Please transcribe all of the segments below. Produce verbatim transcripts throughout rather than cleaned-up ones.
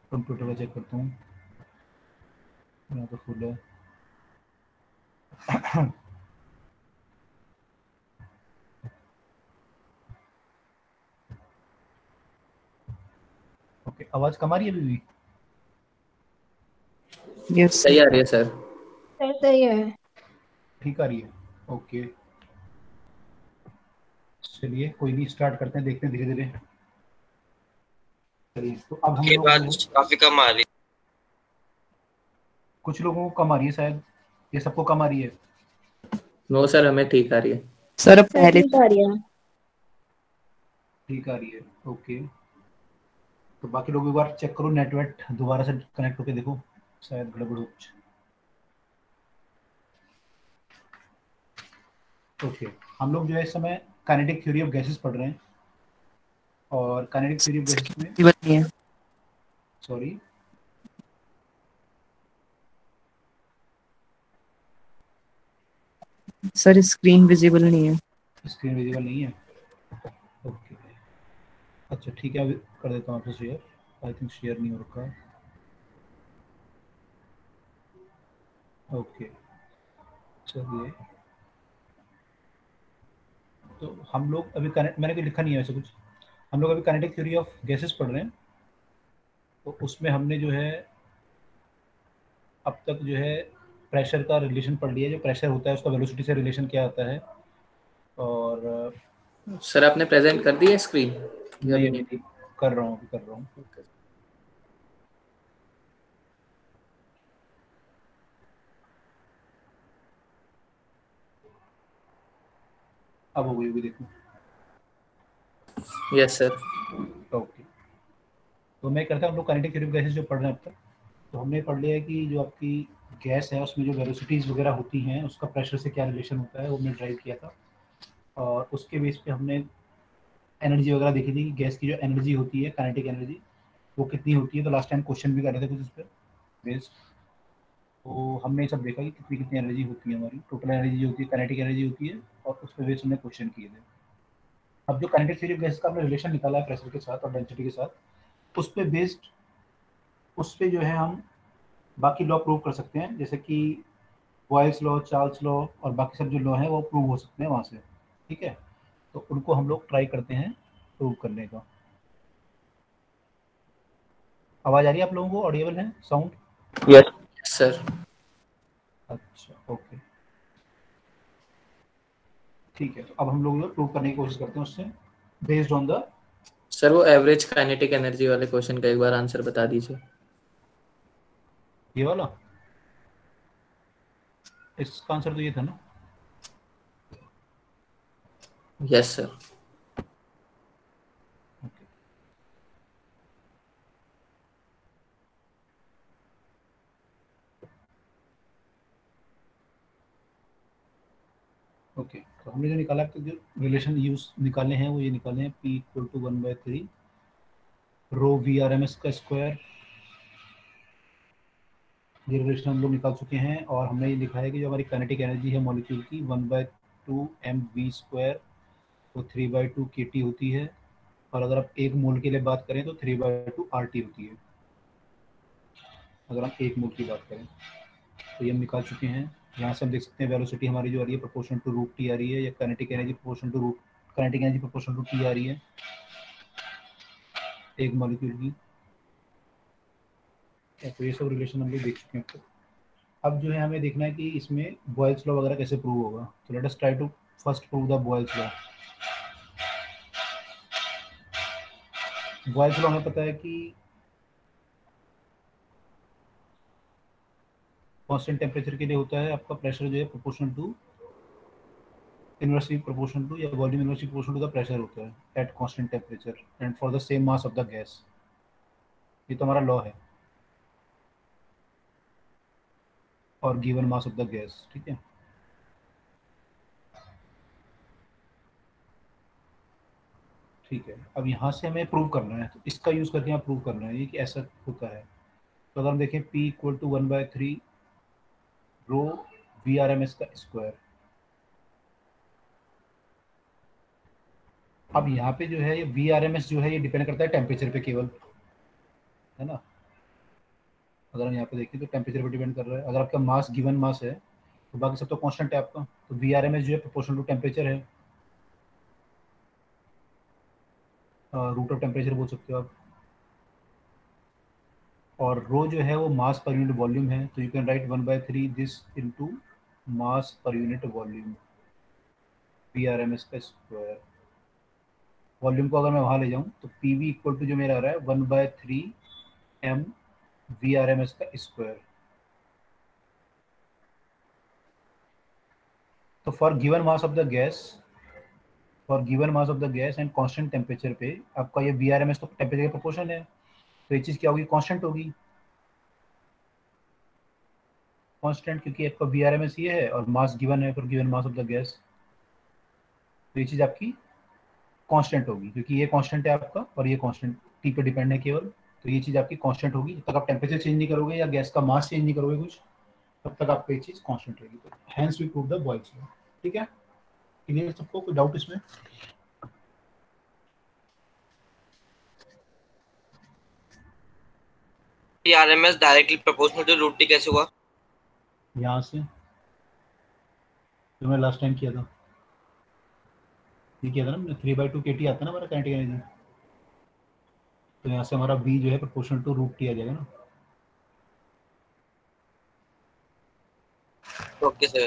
Computer का check करता हूँ, यहाँ तो फुल है। ओके, आवाज कम आ रही है अभी भी? यस सही आ रही है सर। सर सही है। ठीक आ रही है, ओके। चलिए कोई नहीं, स्टार्ट करते हैं, देखते हैं धीरे धीरे। चलिए तो अब हम लोग जो है, काफी कम आ रही। कुछ लोगों को कम आ रही है शायद, ये सबको कम आ रही है? नो सर, हमें ठीक आ रही है। सर अब सर पहले ठीक आ रही है। ठीक आ रही है, ओके। तो बाकी लोग एक बार चेक करो, नेटवर्क दोबारा से कनेक्ट होके देखो, शायद गड़बड़ हो कुछ। ओके, हम लोग जो है इस समय काइनेटिक थ्योरी ऑफ गैसेस पढ़ रहे हैं, और काइनेटिक थ्योरी ऑफ गैसेस में, नहीं है सॉरी, सर, स्क्रीन विजिबल नहीं है। स्क्रीन विजिबल नहीं है, ओके। अच्छा ठीक है, अभी कर देता हूँ आपसे शेयर, आई थिंक शेयर नहीं हो रखा है, ओके। चलिए, तो हम लोग अभी कनेक्ट, मैंने कोई लिखा नहीं है वैसे कुछ, हम लोग अभी काइनेटिक थ्योरी ऑफ गैसेस पढ़ रहे हैं। तो उसमें हमने जो है अब तक जो है प्रेशर का रिलेशन पढ़ लिया, जो प्रेशर होता है उसका वेलोसिटी से रिलेशन क्या होता है। और सर आपने प्रेजेंट कर दी है स्क्रीन? नहीं अभी नहीं कर रहा हूँ, अभी कर रहा हूँ। अब हो गई होगी, देखो। Yes sir. ओके, तो मैं करता हूँ, हम लोग काइनेटिक थ्योरी ऑफ गैसेस जो पढ़ रहे हैं अब तक, तो हमने पढ़ लिया है कि जो आपकी गैस है उसमें जो वेलोसिटीज़ वगैरह होती हैं उसका प्रेशर से क्या रिलेशन होता है, वो हमने ड्राइव किया था। और उसके बेस पे हमने एनर्जी वगैरह देखी थी कि गैस की जो एनर्जी होती है, काइनेटिक एनर्जी, वो कितनी होती है। तो लास्ट टाइम क्वेश्चन भी कर रहे थे कुछ इस पर बेस्ड, तो हमने सब देखा कि कितनी कितनी एनर्जी होती है, हमारी टोटल एनर्जी जो होती है काइनेटिक एनर्जी होती है, और उस पर बेस्ड हमने क्वेश्चन किए थे। अब जो काइनेटिक थ्योरी ऑफ गैस का हमने रिलेशन निकाला है प्रेशर के साथ और डेंसिटी के साथ, उस पर बेस्ड, उस पर जो है हम बाकी लॉ प्रूव कर सकते हैं, जैसे कि बॉयल्स लॉ, चार्ल्स लॉ और बाकी सब जो लॉ हैं वो प्रूव हो सकते हैं वहाँ से, ठीक है। तो उनको हम लोग ट्राई करते हैं प्रूव करने का। आवाज़ आ रही है आप लोगों को, ऑडिबल है साउंड? Yes sir. अच्छा ओके, ठीक है। तो अब हम लोग प्रूव करने की कोशिश करते हैं उससे, बेस्ड ऑन द, सर वो एवरेज काइनेटिक एनर्जी वाले क्वेश्चन का एक बार आंसर बता दीजिए। ये वाला, इसका आंसर तो ये था ना। Yes sir. ओके, ओके, तो हमने जो निकाला, तो जो रिलेशन यूज निकाले हैं वो ये निकाले हैं, P equal to one by three rho V R M S का स्क्वायर, ये रिलेशन हम लोग निकाल चुके हैं। और हमने ये लिखा है कि जो हमारी काइनेटिक एनर्जी है मॉलिक्यूल की, one by two M V square, वो three by two K T होती है। और अगर आप एक मोल के लिए बात करें तो three by two R T होती है, अगर हम एक मोल की बात करें। तो ये हम निकाल चुके हैं। यहाँ से हम देख सकते हैं वेलोसिटी हमारी जो आ रही है प्रोपोर्शनल टू रूट टी आ रही है, या kinetic energy proportional to root, kinetic energy proportional to T आ रही है एक मॉलिक्यूल की। तो ये सब रिलेशन हम लोग देख चुके हैं अब तक। अब जो है हमें देखना है कि इसमें बॉयल्स लॉ वगैरह कैसे प्रूव होगा। तो let us try to first prove the Boyle's law. Boyle's law हमें पता है कि कांस्टेंट टेम्परेचर के लिए होता है आपका प्रेशर जो है proportional to, inversely proportional to, या volume inversely proportional to the pressure होता है at constant temperature and for the same mass of the gas. ये तो हमारा लॉ है, और given mass of the gas, ठीक है। ठीक है, अब यहाँ से हमें प्रूव करना है, तो इसका यूज करके यहाँ प्रूव करना है ये कि ऐसा होता है। तो अगर हम देखें P equal to one by three rho V R M S का स्क्वायर। अब यहाँ पे जो है ये वी आर एम एस जो है ये डिपेंड करता है टेम्परेचर पे केवल, है ना। अगर हम यहाँ पे देखें तो टेम्परेचर पर डिपेंड कर रहा है। अगर आपका मास गिवन मास है तो बाकी सब तो कांस्टेंट है आपका, तो वी आर एम एस जो है प्रोपोर्शनल टू टेम्परेचर है, रूट ऑफ टेम्परेचर बोल सकते हो आप। और रो जो है वो मास पर यूनिट वॉल्यूम है, तो you can write one by three this into mass पर unit volume, V R M S का स्क्वायर। वॉल्यूम को अगर मैं वहाँ ले जाऊँ तो पी वी इक्वल टू जो मेरा आ रहा है one by three M V R M S का स्क्वायर। तो for given mass of the gas for given mass of the gas and constant temperature पे आपका ये वी आर एम एस तो टेम्परेचर का प्रोपोर्शन है, तो ये चीज़ क्या होगी, कांस्टेंट होगी। कांस्टेंट क्योंकि आपका वी आर एम एस ये है और मास गिवन है for given mass of the gas, तो ये चीज़ आपकी कांस्टेंट होगी क्योंकि ये कांस्टेंट है आपका और ये कांस्टेंट टी पे डिपेंड है केवल, तो ये चीज़ आपकी कांस्टेंट होगी। जब तक आप टेम्परेचर चेंज नहीं करोगे या गैस का मास चेंज नहीं करोगे कुछ, तब तक आपको ये चीज़ कांस्टेंट रहेगी। तो hence we prove the Boyle's law. ठीक है, क्लियर सबको, कोई डाउट इसमें? RMS directly proportional to root T कैसे हुआ? यहाँ से जो मैं लास्ट टाइम किया था, ये किया था ना मैंने, three by two K T आता है ना हमारा काइनेटिक एनर्जी, तो यहाँ से हमारा बी जो है प्रोपोर्शनल टू रूट टी आ जाएगा ना। Okay sir.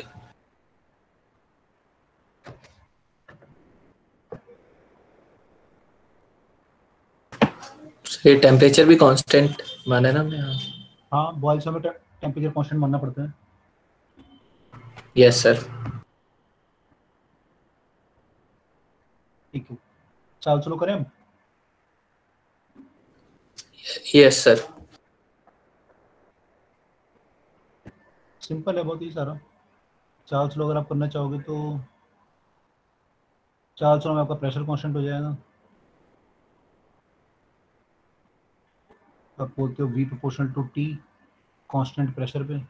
ये टेम्परेचर भी कांस्टेंट माने ना हमने? हाँ हाँ, बॉयल्स में टेम्परेचर कांस्टेंट मानना पड़ता है। Yes sir. ठीक है, चलो चलो करें हम। Yes sir. सिंपल है बहुत ही सारा। चार चलो अगर आप करना चाहोगे तो चार चलो में आपका प्रेशर कांस्टेंट हो जाएगा। आप बोलते हो V proportional to T constant pressure पे,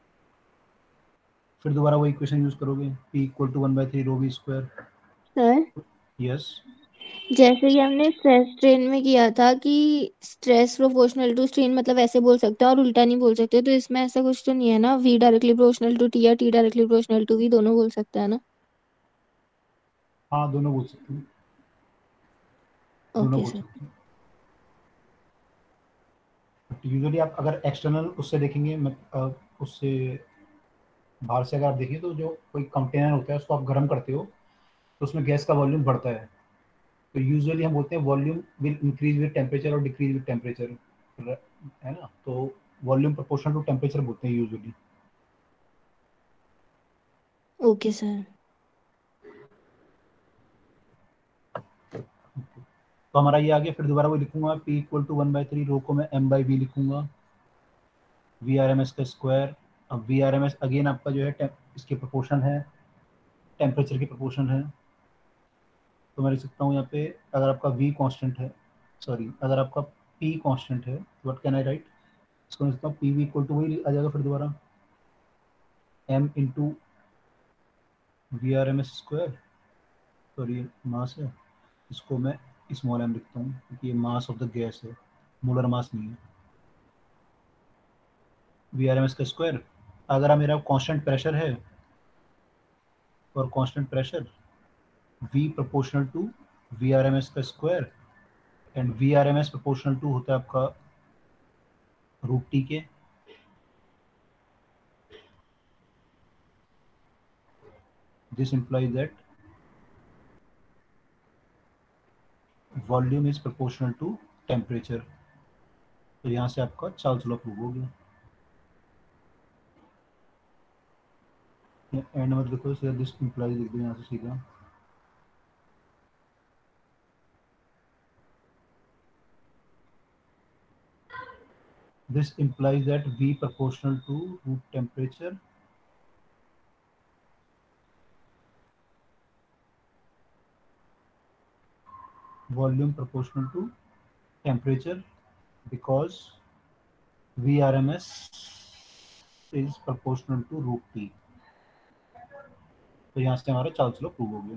फिर दोबारा वो इक्वेशन यूज करोगे P equal to one by three rho V square. Sir yes, जैसे कि हमने स्ट्रेस स्ट्रेन में किया था कि स्ट्रेस प्रोपोर्शनल टू स्ट्रेन, मतलब ऐसे बोल सकते हैं और उल्टा नहीं बोल सकते, तो इसमें ऐसा कुछ तो नहीं है ना, V directly proportional to T या T directly proportional to V, दोनों बोल सकते हैं ना? हाँ दोनों बोल सकते हैं, दोनों ओके बोल सर। सकते हैं। यूजुअली आप अगर एक्सटर्नल उससे देखेंगे मत, अ, उससे बाहर से अगर आप देखिए तो जो कोई कंटेनर होता है उसको आप गर्म करते हो तो उसमें गैस का वॉल्यूम बढ़ता है, तो यूजुअली हम बोलते हैं volume will increase with temperature और डिक्रीज विद टेम्परेचर, है ना, तो वॉल्यूम प्रोपोर्शनल टू टेम्परेचर बोलते हैं यूजुअली। Okay sir. तो हमारा ये आ गया, फिर दोबारा वो लिखूंगा P equal to one by three rho को मैं एम बाई वी लिखूंगा, वी आर एम एस का स्क्वायर। अब V R M S again आपका जो है इसके प्रोपोर्शन है, टेम्परेचर के प्रोपोर्शन है, तो मैं लिख सकता हूँ यहाँ पे अगर आपका वी कांस्टेंट है, सॉरी अगर आपका पी कांस्टेंट है, व्हाट कैन आई राइट, इसको मैं लिखता हूँ पी वी इक्वल टू वही आ जाएगा फिर दोबारा M into V R M S square, sorry mass है, इसको मैं स्मॉल एम लिखता हूँ क्योंकि ये मास ऑफ द गैस है, मोलर मास नहीं है। वी आर एम एस का स्क्वायर, अगर मेरा कांस्टेंट प्रेशर है और constant pressure V proportional to V R M S का square, and V R M S proportional to होता है आपका रूट टी के। This implies that volume is proportional to temperature, तो यहाँ से आपका चार्ल्स लॉ प्रूव हो गया। एंड मत लिखो, सीधा दिस implies लिख दो यहाँ से सीधा। This implies that V proportional to root temperature volume proportional to temperature because V R M S is proportional to root T। तो यहाँ से हमारा चार्ल्स लॉ प्रूव हो गया।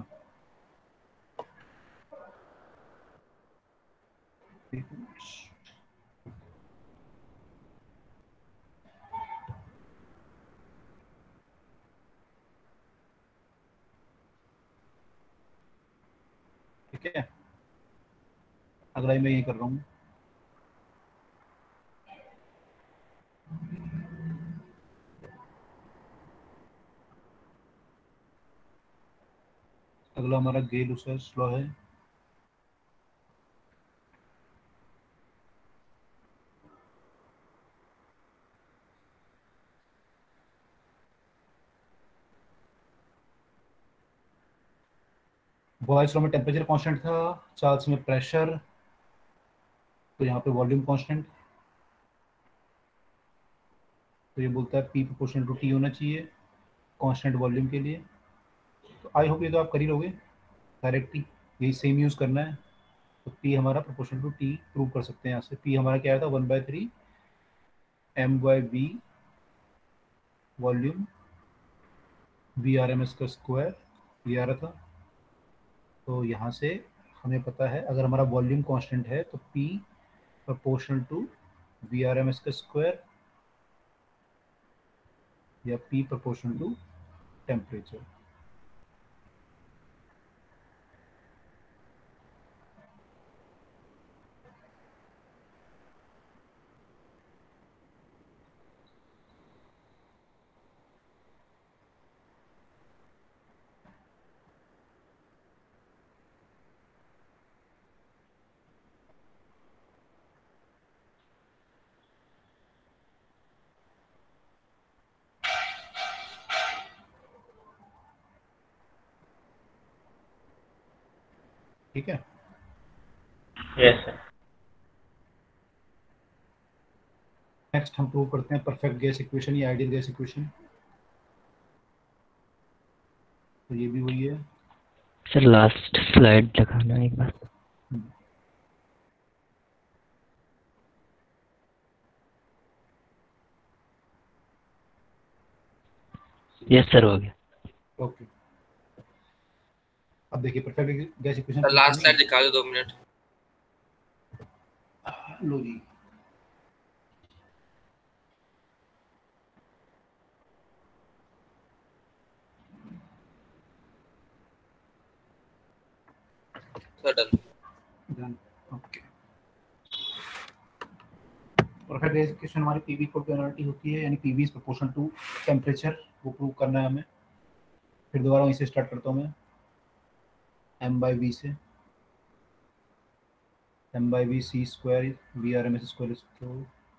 ठीक है, अगला मैं ये कर रहा हूँ। अगला हमारा गेल-लुसाइल्स लॉ है। बॉयल्स लॉ में टेम्परेचर कांस्टेंट था, चार्ल्स में प्रेशर, तो यहाँ पे वॉल्यूम कांस्टेंट, तो ये बोलता है पी प्रोपोर्शनल टू टी होना चाहिए कांस्टेंट वॉल्यूम के लिए। तो आई होप ये तो आप कर ही लोगे डायरेक्टली, यही सेम यूज़ करना है। तो पी हमारा प्रोपोर्शनल टू टी प्रूव कर सकते हैं यहाँ से। पी हमारा क्या आया था, one by three M by V volume V R M S का स्क्वायर, ये आ रहा था। तो यहाँ से हमें पता है अगर हमारा वॉल्यूम कांस्टेंट है तो P proportional to V R M S का स्क्वायर या पी प्रोपोर्शनल टू टेम्परेचर। ठीक है, यस सर। नेक्स्ट हम प्रूव करते हैं परफेक्ट गैस इक्वेशन या आइडियल गैस इक्वेशन। तो ये भी वही है सर लास्ट स्लाइड दिखाना एक बार। यस सर, हो गया। ओके। अब देखिए perfect gas equation sir last slide दिखा दो, दो मिनट। लो जी। Sir done. Done, okay. Perfect gas equation हमारी पीवी इक्वल टू एनआरटी होती है, यानी PV is proportional to temperature, वो प्रूव करना है हमें। फिर दोबारा वहीं से स्टार्ट करता हूँ मैं, एम बाई वी से, M by V C square V R M S square, तो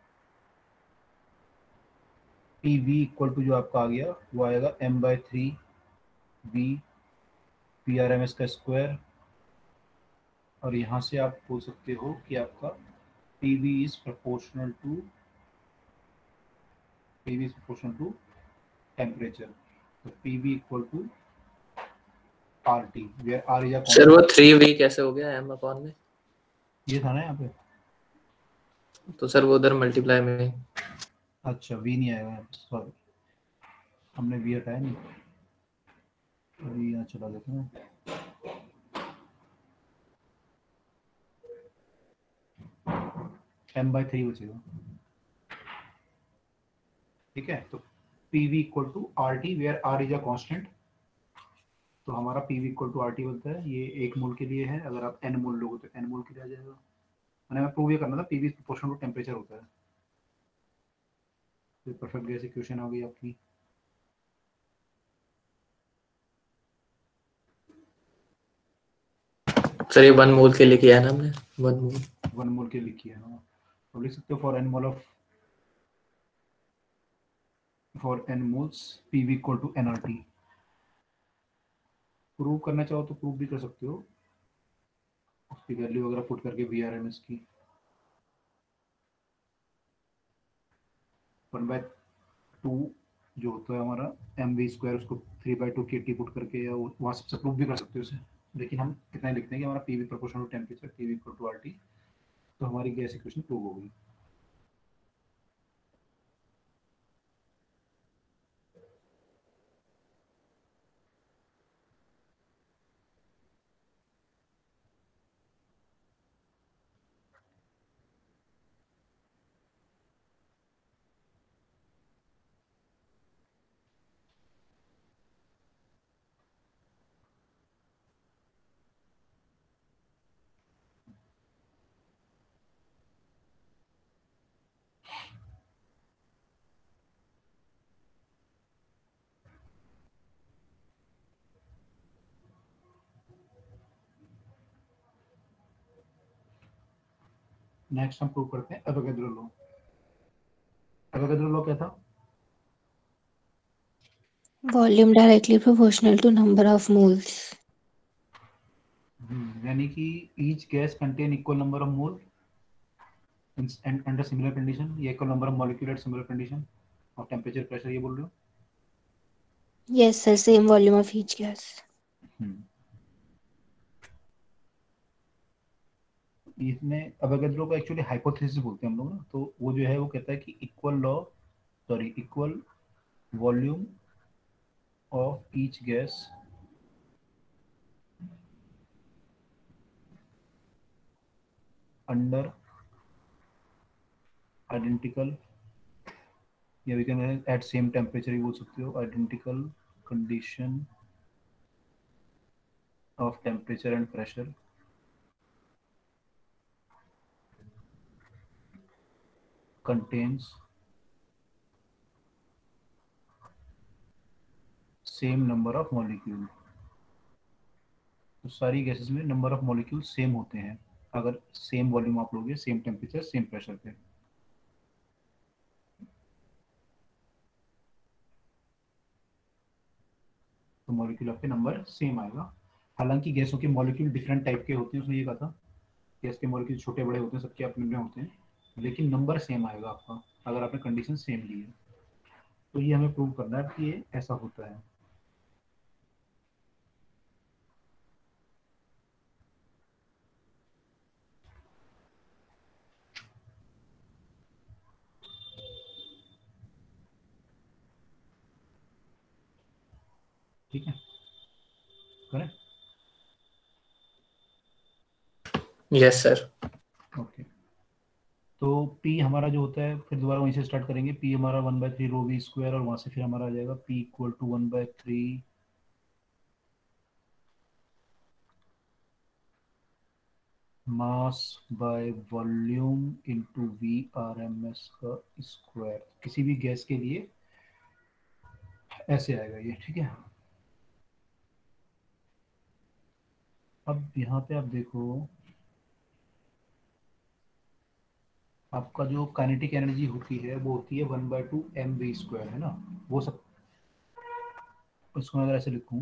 पी वी इक्वल टू जो आपका आ गया वो आएगा M by three V P R M S का स्क्वायर, और यहाँ से आप बोल सकते हो कि आपका P V is proportional to P V is proportional to temperature. तो P V equal to R T, where R is sir वो थ्री वी कैसे हो गया एम अपॉन में? ये था ना यहाँ पे, तो सर वो उधर मल्टीप्लाई में। अच्छा वी नहीं आएगा, सॉरी हमने वी हटाया नहीं, अभी यहाँ चला देते हैं। एम बाई थ्री बचेगा, ठीक है। तो P V equal to R T where R is a constant, तो हमारा P V equal to R T बनता है। ये एक मोल के लिए है, अगर आप एन मोल लोगे तो एन मोल के लिए आ जाएगा। मैंने मैं प्रूव ये करना था P V proportional to temperature होता है। तो परफेक्ट गैस इक्वेशन आ गई आपकी। सर ये वन मोल के लिए किया है ना हमने, वन मोल वन मोल के लिखी है ना, तो लिख सकते हो for N mole of for N moles P V equal to N R T. Prove करना चाहो तो प्रूव भी कर सकते हो, उसकी वैल्यू वगैरह पुट करके वी आर एम एस की वन बाय टू जो होता है हमारा एम वी स्क्वायर, उसको three by two K T put करके, या वहाँ सबसे प्रूव भी कर सकते हो उसे। लेकिन हम इतना ही लिखते हैं कि हमारा P V proportional to temperature P V equal to R T, तो हमारी गैस इक्वेशन प्रूव हो गई। नेक्स्ट हम प्रूव करते हैं एवोगैड्रो लॉ। एवोगैड्रो लॉ क्या था? Volume directly proportional to number of moles. यानी कि each gas contain equal number of mole and under similar condition, ये equal number of molecule at similar condition और temperature pressure, ये बोल रहे हो? Yes sir, same volume of each gas. इसमें Avogadro को एक्चुअली हाइपोथेसिस बोलते हैं हम लोग ना, तो वो जो है वो कहता है कि equal law sorry equal volume of each gas under identical, या we can at same temperature ही बोल सकते हो, identical condition of temperature and pressure contains same number of molecule. तो सारी गैसेस में नंबर ऑफ मॉलिक्यूल सेम होते हैं अगर सेम वॉल्यूम आप लोगे, सेम टेम्परेचर सेम प्रेशर पे। तो मॉलिक्यूल आपके नंबर सेम आएगा। हालांकि गैसों के मॉलिक्यूल डिफरेंट टाइप के होते हैं, उसने ये कहा था गैस के मॉलिक्यूल छोटे बड़े होते हैं, सबके अपने अपने होते हैं, लेकिन नंबर सेम आएगा आपका अगर आपने कंडीशन सेम ली है। तो ये हमें प्रूव करना है कि ये ऐसा होता है। ठीक है, करें? Yes sir. ओके, तो P हमारा जो होता है, फिर दोबारा वहीं से स्टार्ट करेंगे। P हमारा one by three rho V square, और वहां से फिर हमारा आ जाएगा P equal to one by three mass by volume into V R M S का स्क्वायर। किसी भी गैस के लिए ऐसे आएगा ये, ठीक है। अब यहाँ पे आप देखो, आपका जो काइनेटिक एनर्जी होती है वो होती है one by two M V square, है ना। वो सब इसको मैं अगर ऐसे लिखूं,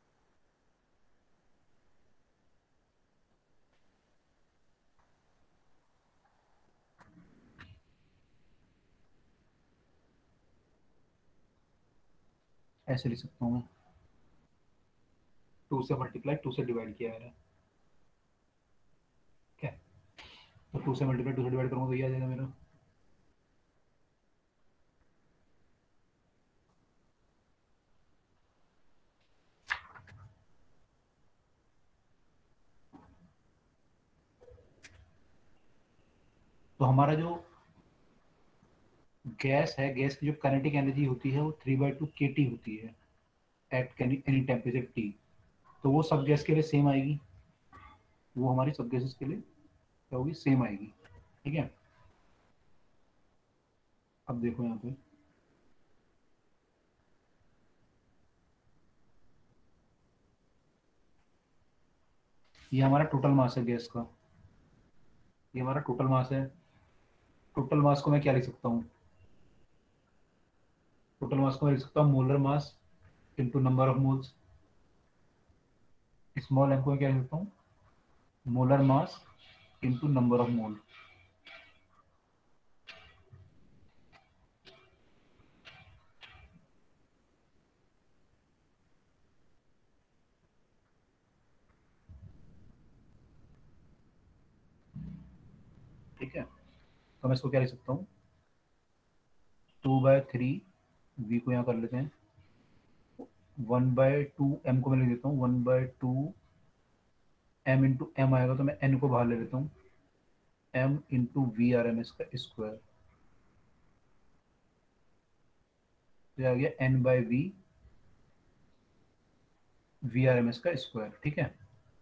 ऐसे लिख सकता हूँ मैं, टू से मल्टीप्लाई टू से डिवाइड किया मैंने, क्या तो टू से मल्टीप्लाई टू से डिवाइड करूँगा तो ये आ जाएगा मेरा। तो हमारा जो गैस है, गैस की जो काइनेटिक एनर्जी होती है वो three by two K T होती है एट एनी टेम्परेचर टी। तो वो सब गैस के लिए सेम आएगी, वो हमारी सब गैसेस के लिए क्या होगी, सेम आएगी, ठीक है। अब देखो यहाँ पे ये हमारा टोटल मास है गैस का, ये हमारा टोटल मास है। टोटल मास को मैं क्या लिख सकता हूँ, टोटल मास को मैं लिख सकता हूँ molar mass into number of moles. Small M को मैं क्या लिख सकता हूँ, molar mass into number of mole. ठीक है, तो मैं इसको क्या लिख सकता हूँ, टू बाय थ्री वी को यहाँ कर लेते हैं, वन बाय टू एम को मैं लिख देता हूँ, one by two M into M आएगा तो मैं एन को बाहर ले लेता हूँ, M into V R M S का स्क्वायर, तो आ गया N by V V R M S का स्क्वायर, ठीक है।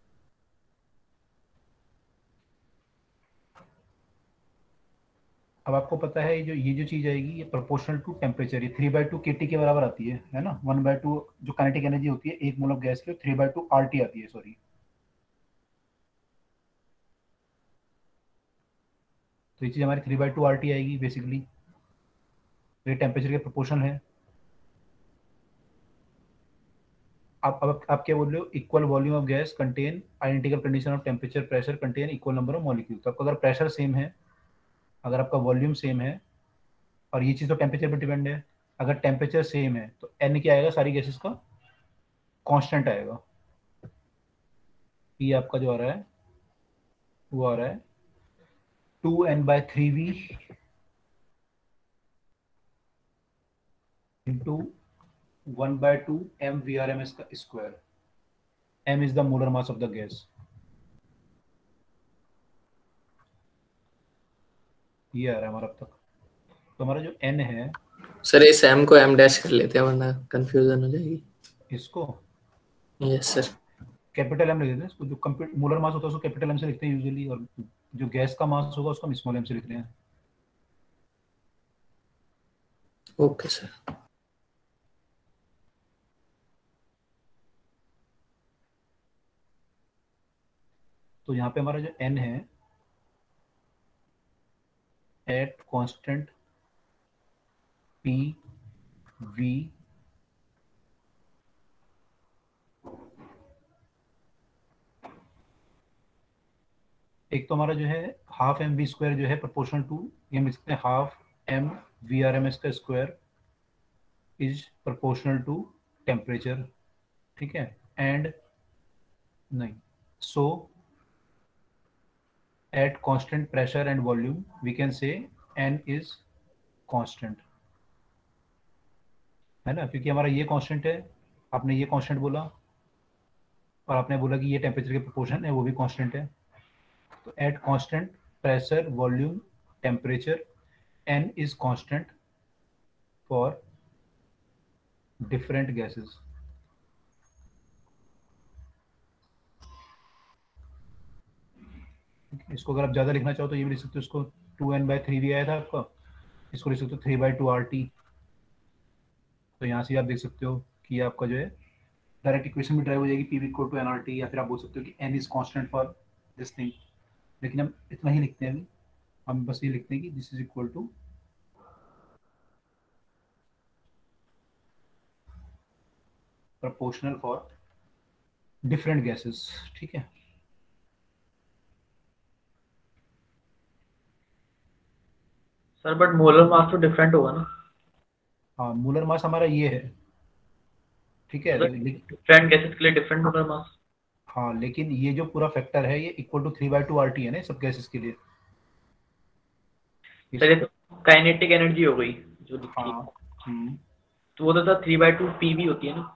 अब आपको पता है जो ये जो चीज आएगी ये प्रोपोर्शनल टू टेम्परेचर, ये three by two K T के बराबर आती है है ना। वन बाय टू जो काइनेटिक एनर्जी होती है एक मोल ऑफ गैस की, three by two R T आती है, सॉरी। तो ये चीज़ हमारी three by two R T आएगी बेसिकली, ये टेम्परेचर के प्रोपोर्शन है। आप अब आप क्या बोल रहे हो, equal volume of gas contain identical condition of temperature pressure contain equal number of molecule. तो आपका अगर प्रेशर सेम है, अगर आपका वॉल्यूम सेम है, और ये चीज़ तो टेम्परेचर पर डिपेंड है, अगर टेम्परेचर सेम है तो एन क्या आएगा, सारी गैसेस का कांस्टेंट आएगा। ये आपका जो आ रहा है वो आ रहा है two N by three V into one by two M V R M S का square. M is the molar mass of the gas. ये आ रहा है हमारा अब तक। तो हमारा जो एन है, सर इस एम को एम डैश कर लेते हैं वरना कंफ्यूजन हो जाएगी। इसको यस सर। कैपिटल एम लिख देते हैं इसको। जो कंप्यूटर मोलर मास होता है उसको कैपिटल एम से लिखते हैं यूजुअली, और जो गैस का मास होगा उसको हम स्मॉल एम से लिखते हैं। Okay sir. तो यहाँ पे हमारा जो एन है एट कांस्टेंट पी वी एक तो हमारा जो है हाफ एम वी स्क्वायर जो है प्रोपोर्शनल टू, ये हम लिख सकते हैं half M V R M S का square is proportional to temperature, ठीक है। एंड नहीं, so at constant pressure and volume we can say N is constant, है ना, क्योंकि हमारा ये कांस्टेंट है, आपने ये कांस्टेंट बोला और आपने बोला कि ये टेम्परेचर के प्रोपोर्शन है, वो भी कांस्टेंट है। तो at constant pressure volume temperature N is constant for different gases. इसको अगर आप ज़्यादा लिखना चाहो तो ये भी लिख सकते हो, इसको टू एन बाई थ्री भी आया था आपका, इसको लिख सकते हो three by two R T. तो यहाँ से आप देख सकते हो कि आपका जो है डायरेक्ट इक्वेशन भी ड्राइव हो जाएगी, P V equal to N R T, या फिर आप बोल सकते हो कि N is constant for this thing. लेकिन हम इतना ही लिखते हैं अभी, हम बस ये लिखते हैं कि this is equal to proportional for different gases, ठीक है। सर बट मोलर मास तो डिफरेंट होगा ना? हाँ, मोलर मास हमारा ये है, ठीक है। डिफरेंट गैसेस के लिए डिफरेंट मोलर मास। हाँ, लेकिन ये जो पूरा फैक्टर है ये equal to three by two R T है ना सब गैसेस के लिए। सर ये तो काइनेटिक एनर्जी हो गई जो लिखी। हाँ, हम्म, तो वो तो था three by two P V होती है ना?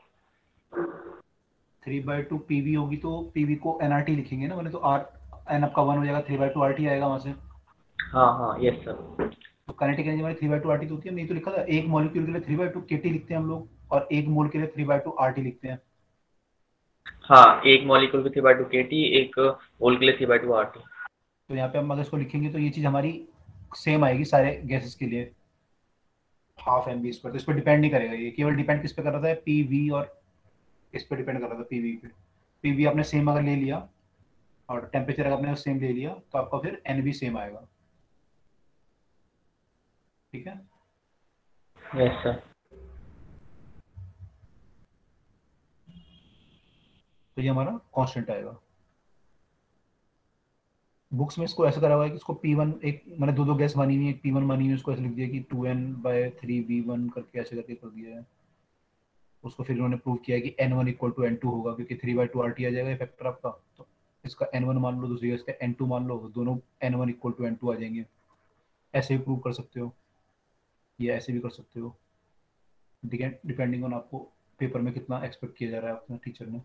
Three by two P V होगी तो पी वी को एन आर टी लिखेंगे ना, मैंने तो आर एन आपका वन हो जाएगा, three by two R T आएगा वहाँ से। हाँ हाँ यस सर। तो काइनेटिक एनर्जी हमारी three by two R T तो होती है, नहीं तो लिखा था एक मॉलिक्यूल के लिए three by two K T लिखते हैं हम लोग, और एक मोल के लिए three by two R T लिखते हैं। हाँ, एक मॉलिक्यूल के three by two K T, एक मोल के लिए three by two R T. तो यहाँ पे हम अगर इसको लिखेंगे तो ये चीज़ हमारी सेम आएगी सारे गैसेस के लिए, हाफ एम बी स्क्वायर। तो इस पर डिपेंड नहीं करेगा, ये केवल डिपेंड किस पे कर रहा था, पी वी, और इस पे डिपेंड कर रहा था पी वी पे। पी वी आपने सेम अगर ले लिया और टेम्परेचर अगर आपने सेम ले लिया तो आपका फिर एन भी सेम आएगा, ठीक है। Yes sir. तो ये हमारा कांस्टेंट आएगा। बुक्स में इसको ऐसा करा हुआ है कि इसको पी वन, एक मैंने दो दो गैस मानी हुई है, एक पी वन मानी हुई है, उसको ऐसे लिख दिया कि two N by three V one करके ऐसे करके कर दिया है। उसको फिर उन्होंने प्रूव किया है कि N one equal to N two होगा, क्योंकि three by two R T आ जाएगा फैक्टर आपका। तो इसका एन वन मान लो, दूसरी गैस का एन टू मान लो, दोनों N one equal to N two आ जाएंगे। ऐसे भी प्रूव कर सकते हो, या ऐसे भी कर सकते हो, डिपेंडिंग ऑन आपको पेपर में कितना एक्सपेक्ट किया जा रहा है अपने टीचर ने।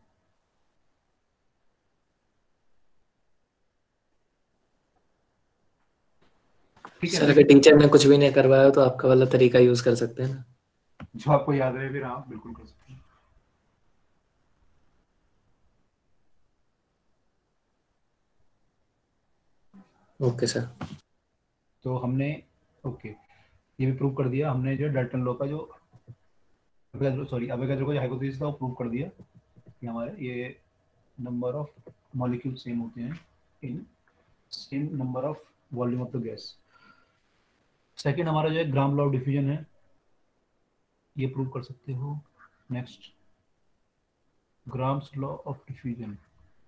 ठीक है, सर अगर टीचर ने कुछ भी नहीं करवाया तो आपका वाला तरीका यूज कर सकते हैं ना, जो आपको याद रहे फिर आप बिल्कुल कर सकते हैं। Okay sir. तो हमने ओके ये भी प्रूव कर दिया हमने, जो डाल्टन लॉ का जो सॉरी अवोगाड्रो का जो हाइपोथेसिस था वो प्रूव कर दिया कि हमारे ये नंबर ऑफ मॉलिक्यूल सेम होते हैं इन same number of volume of the gas. Second हमारा जो है ग्राम लॉ ऑफ डिफ्यूजन है, ये प्रूव कर सकते हो। Next Graham's law of diffusion.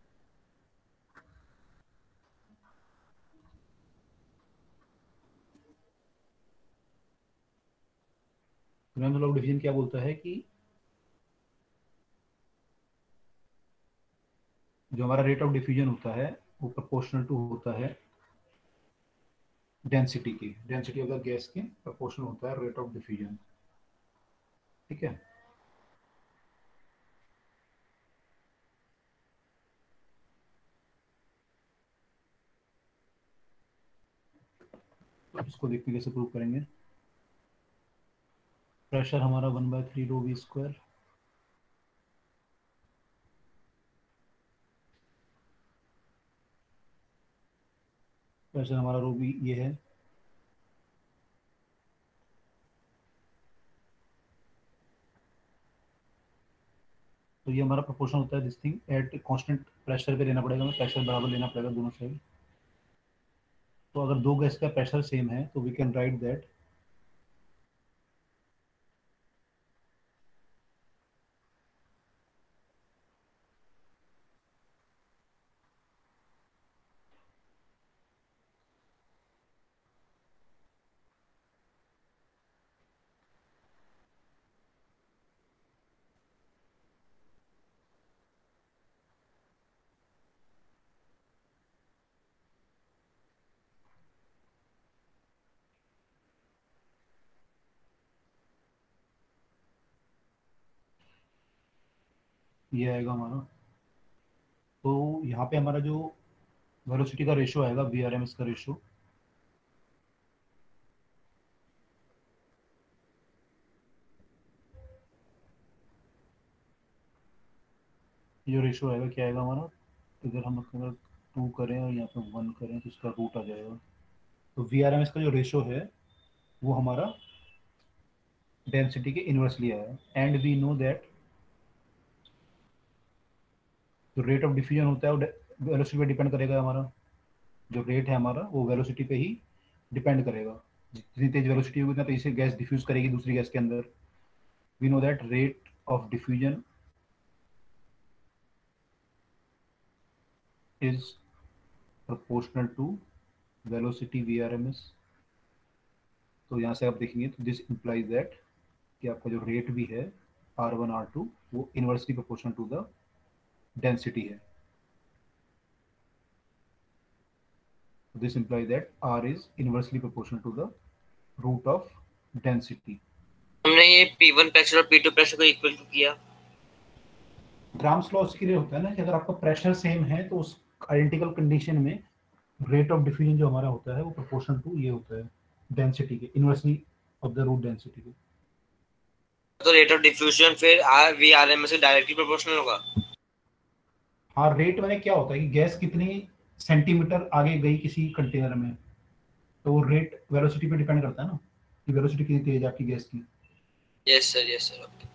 Graham's law of diffusion क्या बोलता है कि जो हमारा रेट ऑफ डिफ्यूजन होता है वो प्रोपोर्शनल टू होता है डेंसिटी की, डेंसिटी ऑफ द गैस के प्रोपोर्शनल होता है रेट ऑफ डिफ्यूजन। ठीक है, तो इसको देखते कैसे प्रूव करेंगे। प्रेशर हमारा one by three rho V square, pressure हमारा रो वी ये है, तो ये हमारा प्रोपोर्शन होता है this thing at constant pressure पे लेना पड़ेगा, हमें प्रेशर बराबर लेना पड़ेगा दोनों साइड। तो अगर दो गैस का प्रेशर सेम है तो वी कैन राइट दैट ये आएगा हमारा। तो यहाँ पे हमारा जो वेलोसिटी का रेशो आएगा वी आर एम एस का रेशो, जो रेशो आएगा क्या आएगा हमारा, अगर हम अगर टू करें और यहाँ पे वन करें तो इसका रूट आ जाएगा। तो वी आर एम एस का जो रेशो है वो हमारा डेंसिटी के इनवर्सली आया। एंड वी नो दैट जो रेट ऑफ डिफ्यूजन होता है वो वेलोसिटी पे डिपेंड करेगा। हमारा जो रेट है हमारा वो वेलोसिटी पे ही डिपेंड करेगा। जितनी तेज वेलोसिटी होगी उतना तेजी से गैस डिफ्यूज करेगी दूसरी गैस के अंदर। We know that rate of diffusion is proportional to velocity V R M S. तो यहाँ से आप देखेंगे तो दिस इम्प्लाइज दैट कि आपका जो रेट भी है आर वन आर टू वो inversely proportional to the density है। This implies that R is inversely proportional to the root of density. हमने ये पी वन प्रेशर और पी टू प्रेशर को इक्वल किया। ग्राम्स लॉ इसके लिए होता है ना कि अगर आपका प्रेशर सेम है तो उस आइडेंटिकल कंडीशन में रेट ऑफ डिफ्यूजन जो हमारा होता है वो प्रोपोर्शनल टू ये होता है डेंसिटी के, inversely of the root density के। तो रेट ऑफ डिफ्यूजन फिर आर वी आर एम से डायरेक्टली प्रोपोर्शनल होगा। हाँ, रेट मैंने क्या होता है कि गैस कितनी सेंटीमीटर आगे गई किसी कंटेनर में, तो वो रेट वेलोसिटी पे डिपेंड करता है ना कि वेलोसिटी कितनी तेज है आपकी गैस की। Yes sir, yes sir, okay.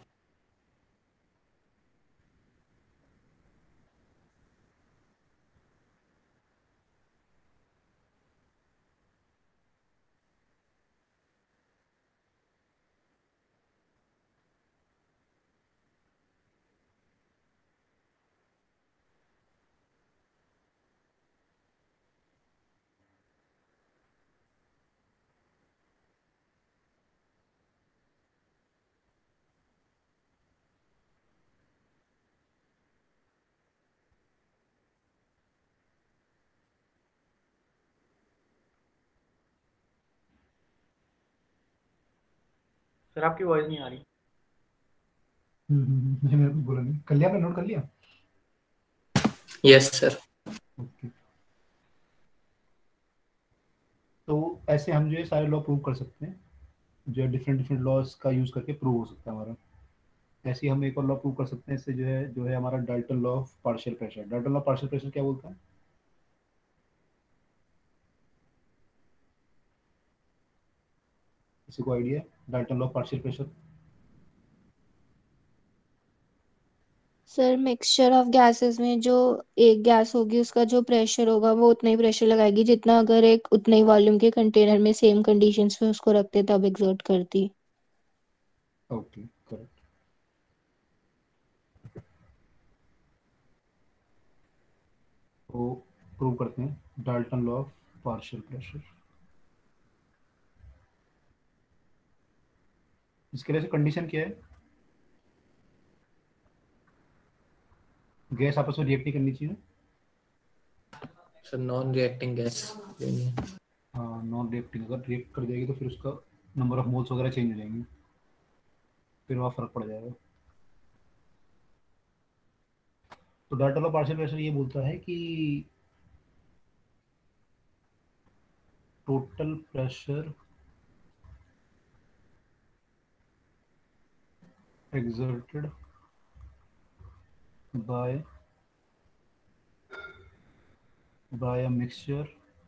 Sir आपकी वॉइस नहीं आ रही। हम्म हम्म मैंने कुछ बोला नहीं। कर लिया आपने, नोट कर लिया? Yes sir. ओके, तो ऐसे हम जो है सारे लॉ प्रूव कर सकते हैं, जो है डिफरेंट डिफरेंट लॉज का यूज करके प्रूव हो सकता है हमारा। ऐसे ही हम एक और लॉ प्रूव कर सकते हैं, इससे जो है जो है हमारा Dalton law of partial pressure. Dalton law of partial pressure क्या बोलता है? किसी को आइडिया है Dalton law of partial pressure? Sir mixture of gases में जो एक गैस होगी उसका जो प्रेशर होगा वो उतना ही प्रेशर लगाएगी जितना अगर एक उतना ही वॉल्यूम के कंटेनर में सेम कंडीशंस में उसको रखते तब एग्जर्ट करती। Okay correct. तो प्रूव करते हैं Dalton law of partial pressure. इसके लिए कंडीशन क्या है? गैस आपस में रिएक्ट नहीं करनी चाहिए। सर नॉन रिएक्टिंग गैस लेनी है। हाँ नॉन रिएक्टिंग, अगर रिएक्ट कर जाएगी तो फिर उसका नंबर ऑफ मोल्स वगैरह चेंज हो जाएंगे, फिर वहाँ फर्क पड़ जाएगा। तो डाल्टन लॉ पार्शियल प्रेशर ये बोलता है कि total pressure exerted by by a mixture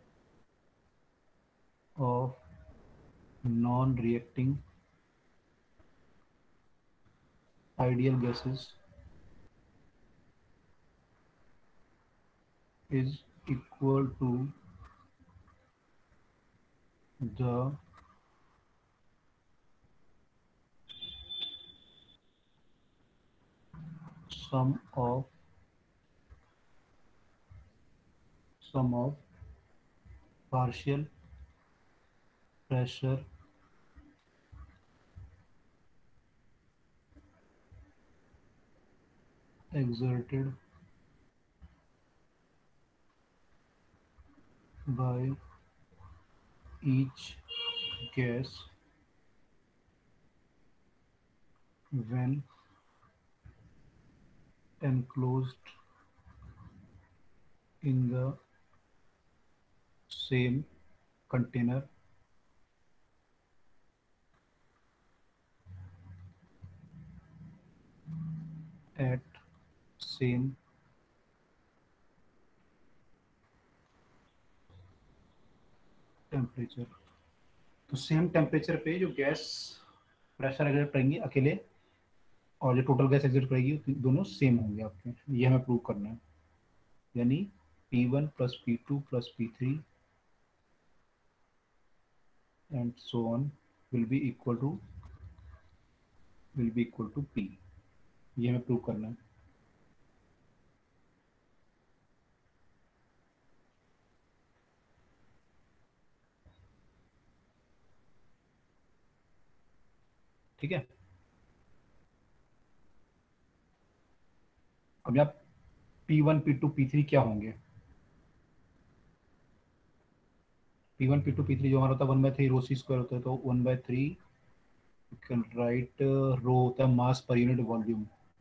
of non-reacting ideal gases is equal to the sum of sum of partial pressure exerted by each gas when enclosed in the same container at same temperature. तो same temperature पे जो gas pressure exert करेंगी अकेले और जो total gas exert करेगी दोनों same होंगे आपके, ये हमें प्रूव करना है। यानी P one plus P two plus P three and so on will be equal to will be equal to P, ये हमें प्रूव करना है। ठीक है, अब यहाँ P one P two P three क्या होंगे? P one P two P three जो हमारा होता है one by three rho C square होता है, तो one by three you can write rho होता है मास पर unit volume,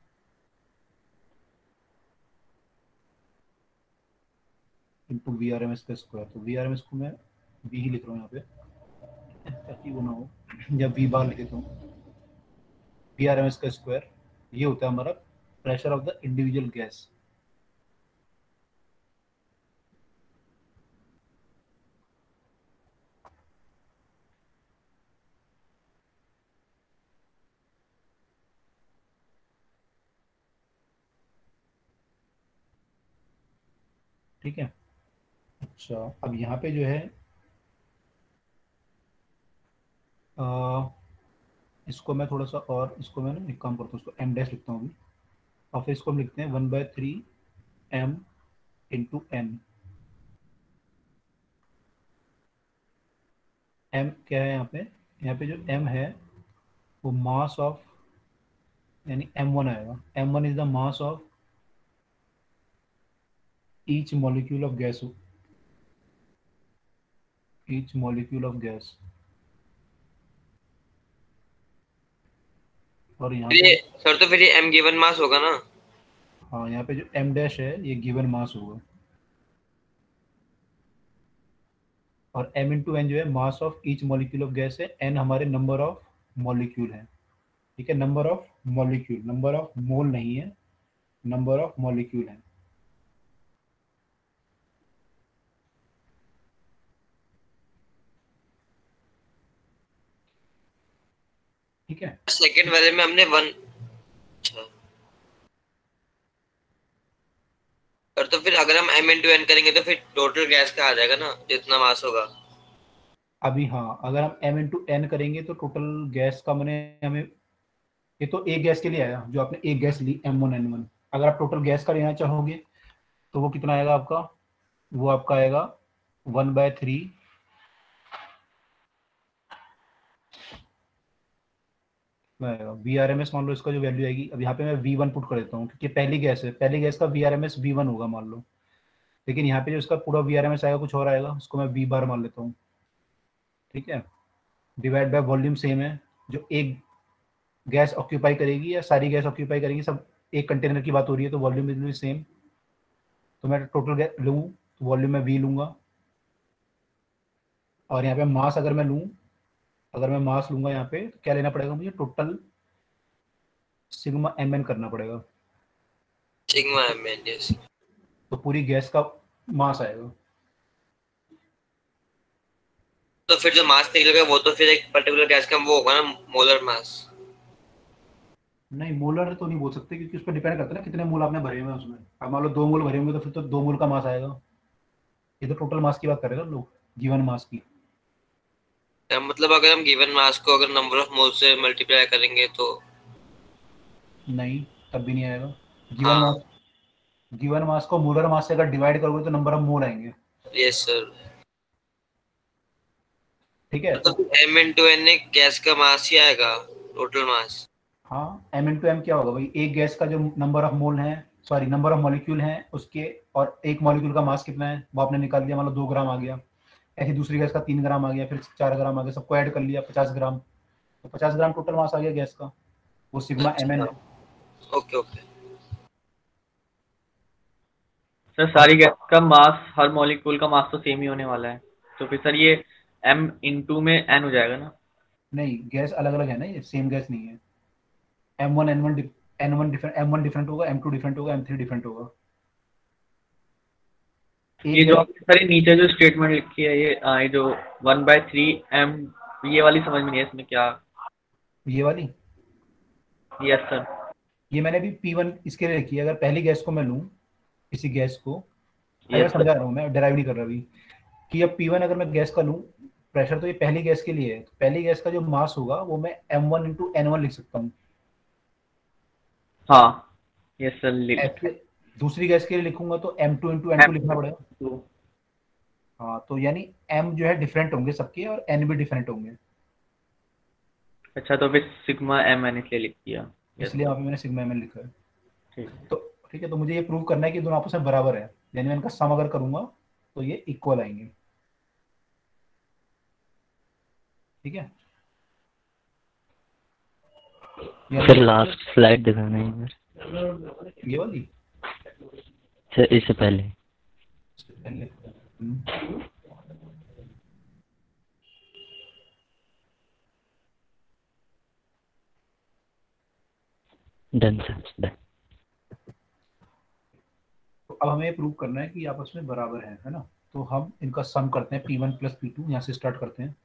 into V R M S का स्क्वायर। तो वी आर एम एस को मैं वी ही लिख रहा हूँ यहाँ पे ताकि वो ना हो, या वी बार लिख देता हूँ। वी आर एम एस का स्क्वायर ये होता है हमारा pressure of the individual gas. ठीक है, अच्छा अब यहाँ पे जो है आ, इसको मैं थोड़ा सा और इसको मैं ना एक काम करता हूँ, इसको एम डैश लिखता हूँ अभी, और फिर इसको हम लिखते हैं one by three M into N. M क्या है यहाँ पे? यहाँ पे जो एम है वो मास ऑफ, यानी एम वन आएगा। M one is the mass of each molecule of gas, each molecule of gas. और यहाँ फिर पे ये सर तो फिर ये m गिवन मास होगा ना? हाँ यहाँ पे जो एम डैश है ये गिवन मास होगा, और m इंटू एन जो है mass of each molecule of gas है, n हमारे नंबर ऑफ मॉलिक्यूल है। ठीक है, number of molecule, number of mole नहीं है, नंबर ऑफ मॉलिक्यूल है। ठीक है, सेकंड वाले में हमने वन, अच्छा फिर अगर हम m into n करेंगे तो फिर टोटल गैस का आ जाएगा ना जितना मास होगा। अभी हाँ, अगर हम m इंटू एन करेंगे तो टोटल गैस का मैंने हमें, ये तो एक गैस के लिए आया जो आपने एक गैस ली एम वन एन वन। अगर आप टोटल गैस का लेना चाहोगे तो वो कितना आएगा आपका, वो आपका आएगा one by three V R M S, मान लो इसका जो वैल्यू आएगी, अब यहाँ पे मैं वी वन पुट कर देता हूँ क्योंकि पहली गैस है, पहली गैस का V R M S V one होगा मान लो, लेकिन यहाँ पे जो इसका पूरा वी आर एम एस आएगा कुछ और आएगा, उसको मैं वी बार मान लेता हूँ। ठीक है, डिवाइड बाय वॉल्यूम सेम है, जो एक गैस ऑक्यूपाई करेगी या सारी गैस ऑक्यूपाई करेगी, सब एक कंटेनर की बात हो रही है तो वॉल्यूम इज भी सेम। तो मैं टोटल लूँ तो वॉल्यूम में वी लूंगा, और यहाँ पे मास अगर मैं लूँ, अगर मैं मास लूंगा यहाँ पे तो क्या लेना पड़ेगा मुझे, टोटल सिग्मा एम एन करना पड़ेगा, सिग्मा एम एन। यस, तो पूरी गैस का मास आएगा। तो फिर जो मास निकलेगा वो तो फिर एक पर्टिकुलर गैस का वो होगा ना, मोलर मास। नहीं, मोलर तो नहीं बोल सकते क्योंकि उस पर डिपेंड करता है ना कितने मोल आपने भरे हुए हैं उसमें। अब मान लो दो मोल भरे होंगे तो फिर तो दो मोल का मास आएगा। ये तो टोटल मास की बात करेगा लोग, गिवन मास की। मतलब अगर हम गिवन मास को अगर नंबर ऑफ मोल से मल्टीप्लाई करेंगे तो नहीं, तब भी नहीं आएगा। गिवन हाँ। मास, गिवन मास को मोलर मास से अगर डिवाइड करोगे तो नंबर ऑफ मोल आएंगे। Yes sir. ठीक है, तो m into n एक गैस का मास ही आएगा, टोटल मास। हाँ, m इंटू एम क्या होगा भाई, एक गैस का जो नंबर ऑफ मोल है, सॉरी नंबर ऑफ मॉलिक्यूल हैं उसके, और एक मॉलिक्यूल का मास कितना है वो आपने निकाल दिया, मान लो दो ग्राम आ गया, ऐसी दूसरी गैस का तीन ग्राम आ गया, फिर चार ग्राम आ गया, सबको ऐड कर लिया पचास ग्राम, तो पचास ग्राम टोटल मास आ गया गैस का, वो सिग्मा एम एन है। ओके ओके सर सारी गैस का मास, हर मॉलिक्यूल का मास तो सेम ही होने वाला है, तो फिर सर ये m इंटू में n हो जाएगा ना? नहीं, गैस अलग अलग है ना, ये सेम गैस नहीं है। M one N one N one different, M one different होगा, एम टू डिफरेंट होगा, एम थ्री डिफरेंट होगा। ये जो आपने सर नीचे जो स्टेटमेंट लिखी है ये आ, ये जो वन बाय थ्री एम, ये वाली समझ में नहीं है इसमें क्या? ये वाली, यस सर। ये मैंने भी पी वन इसके लिए लिखी है। अगर पहली गैस को मैं लूँ, किसी गैस को, मैं यस समझा रहा हूँ, मैं डिराइव नहीं कर रहा अभी, कि अब पी वन अगर मैं गैस का लूँ, प्रेशर तो ये पहली गैस के लिए है, तो पहली गैस का जो मास होगा वो मैं M one into N one लिख सकता हूँ। हाँ यस सर। ऐसे दूसरी गैस के लिए लिखूंगा तो M two into N two लिखना पड़ेगा। हाँ, तो यानी m जो है डिफरेंट होंगे सबके, और n भी डिफरेंट होंगे। अच्छा, तो फिर सिग्मा एम एन इसलिए लिख दिया, इसलिए वहाँ पे मैंने सिग्मा mn लिखा है। ठीक। तो ठीक है, तो मुझे ये प्रूव करना है कि दोनों आपस में बराबर है, यानी मैं इनका सम अगर करूंगा तो ये इक्वल आएंगे। ठीक है, सर लास्ट स्लाइड दिखाना है इधर, ये वाली सर इससे पहले। पहले हम्म। Done sir, done. तो अब हमें प्रूव करना है कि आपस में बराबर है, है ना। तो हम इनका सम करते हैं, P one plus P two, यहाँ से स्टार्ट करते हैं,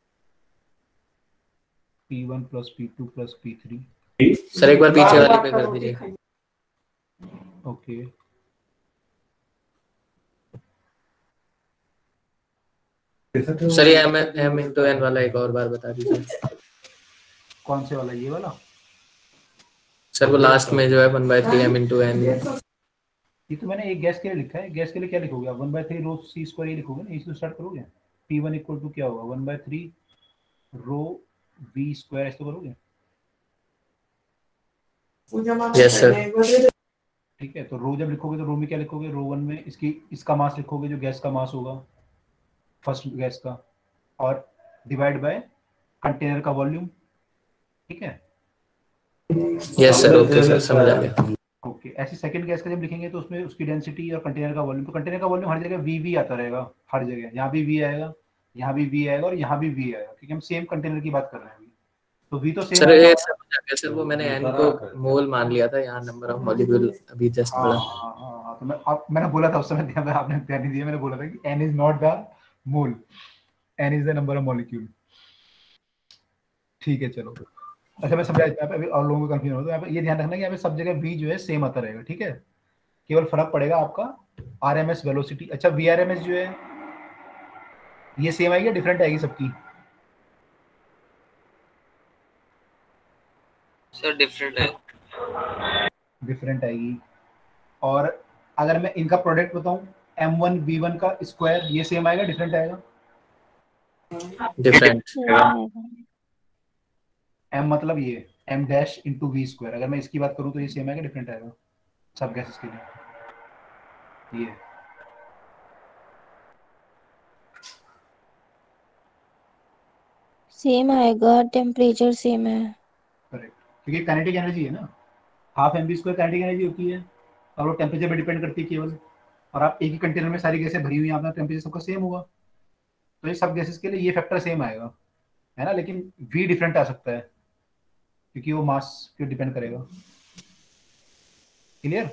P one plus P two plus P three. Sir एक बार पीछे वाले पे कर दीजिए। ओके, सर ये m m into n वाला एक और बार बता दीजिए। कौन से वाला, ये वाला? सर वो लास्ट में जो है one by three m into n। ये तो मैंने एक गैस के लिए लिखा है, गैस के लिए क्या लिखोगे आप, one by three rho C square ये लिखोगे ना, इसको स्टार्ट करोगे। पी वन इक्वल टू क्या होगा, one by three rho V square, ऐसे करोगे। Yes sir. ठीक है, तो रो जब लिखोगे तो रो में क्या लिखोगे, रो वन में इसकी इसका मास लिखोगे जो गैस का मास होगा फर्स्ट गैस का, और डिवाइड बाय कंटेनर का वॉल्यूम। ठीक है, यस सर, ओके सर, समझ आ गया। ओके, ऐसे सेकंड गैस का जब लिखेंगे तो उसमें उसकी डेंसिटी और कंटेनर का वॉल्यूम, तो कंटेनर का वॉल्यूम हर जगह वी वी आता रहेगा, हर जगह, यहाँ भी वी आएगा, यहाँ भी वी आएगा, और यहाँ भी वी आएगा, क्योंकि हम सेम कंटेनर की बात कर रहे हैं अभी, तो वी तो सेम सर ये समझ आ गया सर, वो मैंने n को मोल मान लिया था, यहाँ नंबर ऑफ मॉलिक्यूल अभी जस्ट हाँ पढ़ा। हाँ हाँ हाँ, तो मैं आप, मैंने बोला था उस समय, ध्यान आपने ध्यान नहीं दिया, मैंने बोला था कि n is not the mole, n is the number of molecule. ठीक है, चलो, अच्छा मैं समझा यहाँ पे, अभी और लोगों को कंफ्यूजन हो तो यहाँ पे ये ध्यान रखना कि यहाँ पे सब जगह v जो है सेम आता रहेगा। ठीक है, केवल फर्क पड़ेगा आपका आरएमएस वेलोसिटी। अच्छा वीआरएमएस जो है ये सेम आएगी या डिफरेंट आएगी सबकी? सर डिफरेंट है। डिफरेंट आएगी। और अगर मैं इनका प्रोडक्ट बताऊं एम वन वी वन का स्क्वायर, ये सेम आएगा डिफरेंट आएगा? डिफरेंट। सेम आएगा। एम मतलब ये M dash into V square, अगर मैं इसकी बात करूं तो ये सेम आएगा डिफरेंट आएगा सब गैसेस के लिए? ये सेम आएगा, टेम्परेचर सेम है। करेक्ट, क्योंकि काइनेटिक एनर्जी है ना, half M B square kinetic energy होती है और वो टेम्परेचर पे डिपेंड करती है केवल। और आप एक ही कंटेनर में सारी गैसें भरी हुई हैं, आपका टेम्परेचर सबका सेम होगा, तो ये सब गैसेस के लिए ये फैक्टर सेम आएगा, है ना। लेकिन वी डिफरेंट आ सकता है क्योंकि वो मास पे डिपेंड करेगा। क्लियर?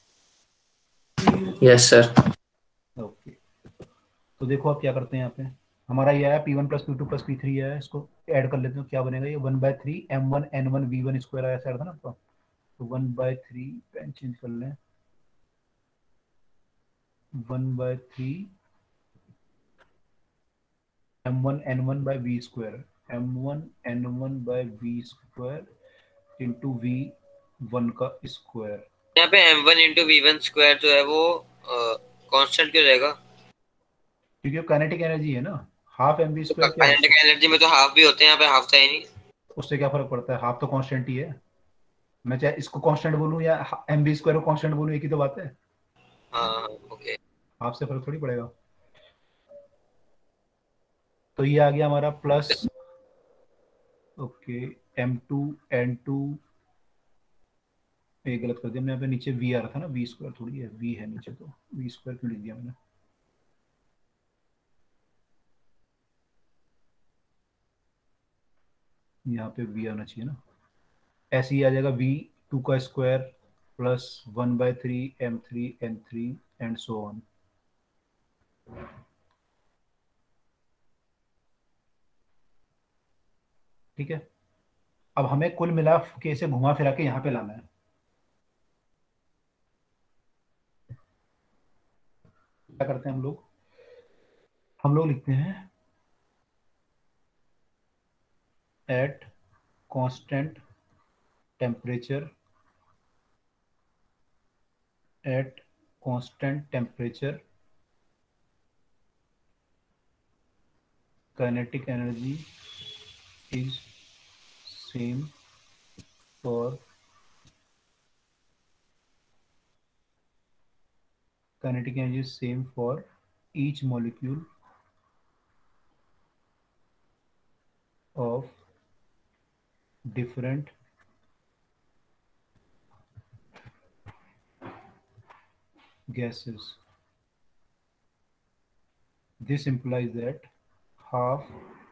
Yes sir. ओके, तो देखो आप क्या करते हैं यहाँ पे, हमारा ये आया P one plus P two plus P three है, इसको ऐड कर लेते हैं, क्या बनेगा ये one by three M one N one V one square आया था ना आपका, तो one by three pen change कर लें, one by three M one N one by V square, M one N one by V square into V one का square. यहाँ पे M one into V one square जो है वो constant क्यों रहेगा? क्योंकि काइनेटिक एनर्जी है ना, हाफ एम वी तो स्क्वायर क्या है, काइनेटिक एनर्जी में तो हाफ भी होते हैं, यहाँ पे हाफ था ही नहीं। उससे क्या फर्क पड़ता है, हाफ तो कांस्टेंट ही है, मैं चाहे इसको कांस्टेंट बोलूं या एम वी स्क्वायर को कांस्टेंट बोलूं, एक ही तो बात है, हाँ ओके। हाफ से फर्क थोड़ी पड़ेगा। तो ये आ गया हमारा plus, okay M two N two, ये गलत कर दिया मैंने, यहाँ पे नीचे वी आ रहा था ना, वी स्क्वायर थोड़ी है, वी है नीचे, तो वी स्क्वायर क्यों लिख दिया मैंने, यहाँ पे वी आना चाहिए ना, ऐसे ही आ जाएगा वी टू का square plus one by three M three N three and so on. ठीक है, अब हमें कुल मिला के इसे घुमा फिरा के यहाँ पे लाना है। क्या करते हैं हम लोग, हम लोग लिखते हैं at constant temperature, at constant temperature kinetic energy is same for kinetic energy is same for each molecule of different gases. This implies that half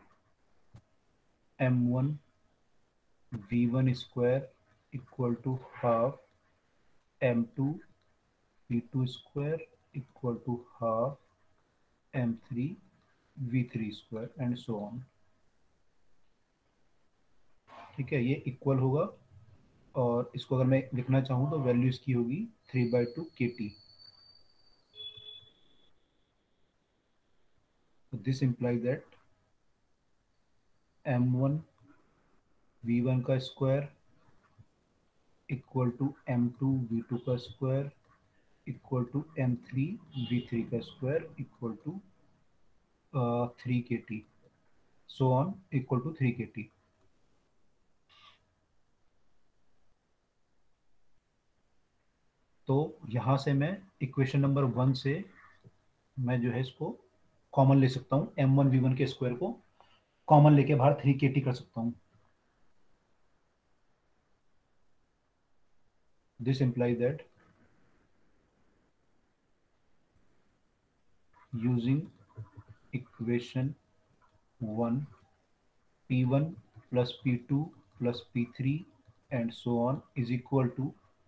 m one v one square equal to half m two v two square equal to half m three v three square and so on. ठीक है, ये equal होगा, और इसको अगर मैं लिखना चाहूँ तो वैल्यू इसकी होगी three by two K T. This implies that M one V one का square equal to M two V two का square equal to M three V three का square equal to three K T, so on equal to three K T. तो यहाँ से मैं equation number one से मैं जो है इसको कॉमन ले सकता हूँ, एम वन वी वन के स्क्वायर को कॉमन लेके बाहर थ्री के टी कर सकता हूँ। This implies that using equation one p one plus p two plus p three and so on is equal to,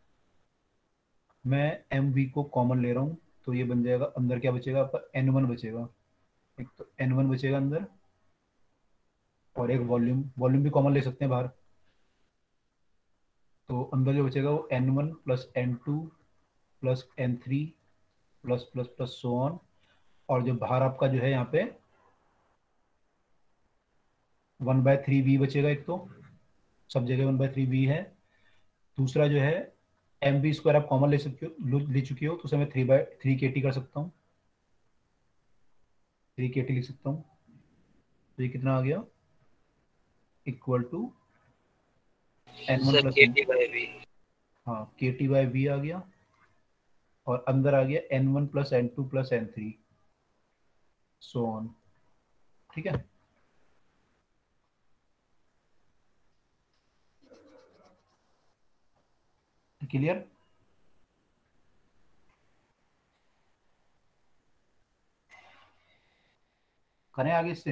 मैं mv को कॉमन ले रहा हूँ तो ये बन जाएगा, अंदर क्या बचेगा आपका एन वन बचेगा, एक तो एन वन बचेगा अंदर, और एक वॉल्यूम, वॉल्यूम भी कॉमन ले सकते हैं बाहर, तो अंदर जो बचेगा वो N one plus N two plus N three plus plus plus so on, और जो बाहर आपका जो है यहाँ पे वन बाय थ्री वी बचेगा, एक तो सब जगह वन बाय थ्री वी है। दूसरा जो है एम वी स्क्वायर आप कॉमन ले सकते हो, ले चुके हो, तो उसे मैं three by three K T कर सकता हूँ, थ्री के टी लिख सकता हूँ। तो ये कितना आ गया, equal to N one sir plus K N, T by V. हाँ के टी बाई वी आ गया, और अंदर आ गया N one plus N two plus N three so on. ठीक है, क्लियर? करें आगे इससे?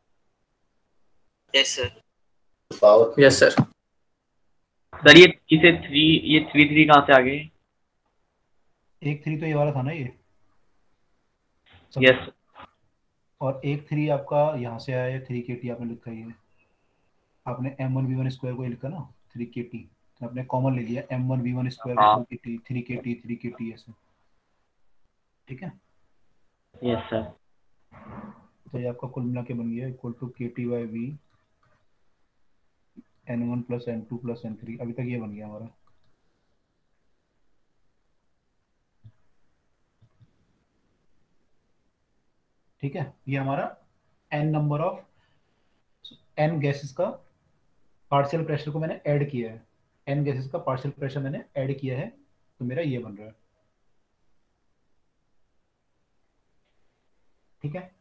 Yes sir. Yes sir. Sir ये किसे थ्री, ये थ्री थ्री कहाँ से आ गए? एक थ्री तो ये वाला था ना ये, सब। यस। और एक थ्री आपका यहाँ से आया है, थ्री के टी आपने लिखा ही है, आपने M one V one square को लिखा ना थ्री के टी, तो आपने कॉमन ले लिया M one V one square हाँ। को three K T three K T three K T ऐसे। ठीक है, यस सर। तो ये आपका कुल मिला के बन गया equal to K T by V N one plus N two plus N three. अभी तक ये बन गया हमारा। ठीक है, ये हमारा N number of N gases का पार्शियल प्रेशर को मैंने ऐड किया है, एन गैसेस का पार्शियल प्रेशर मैंने ऐड किया है, तो मेरा ये बन रहा है। ठीक है,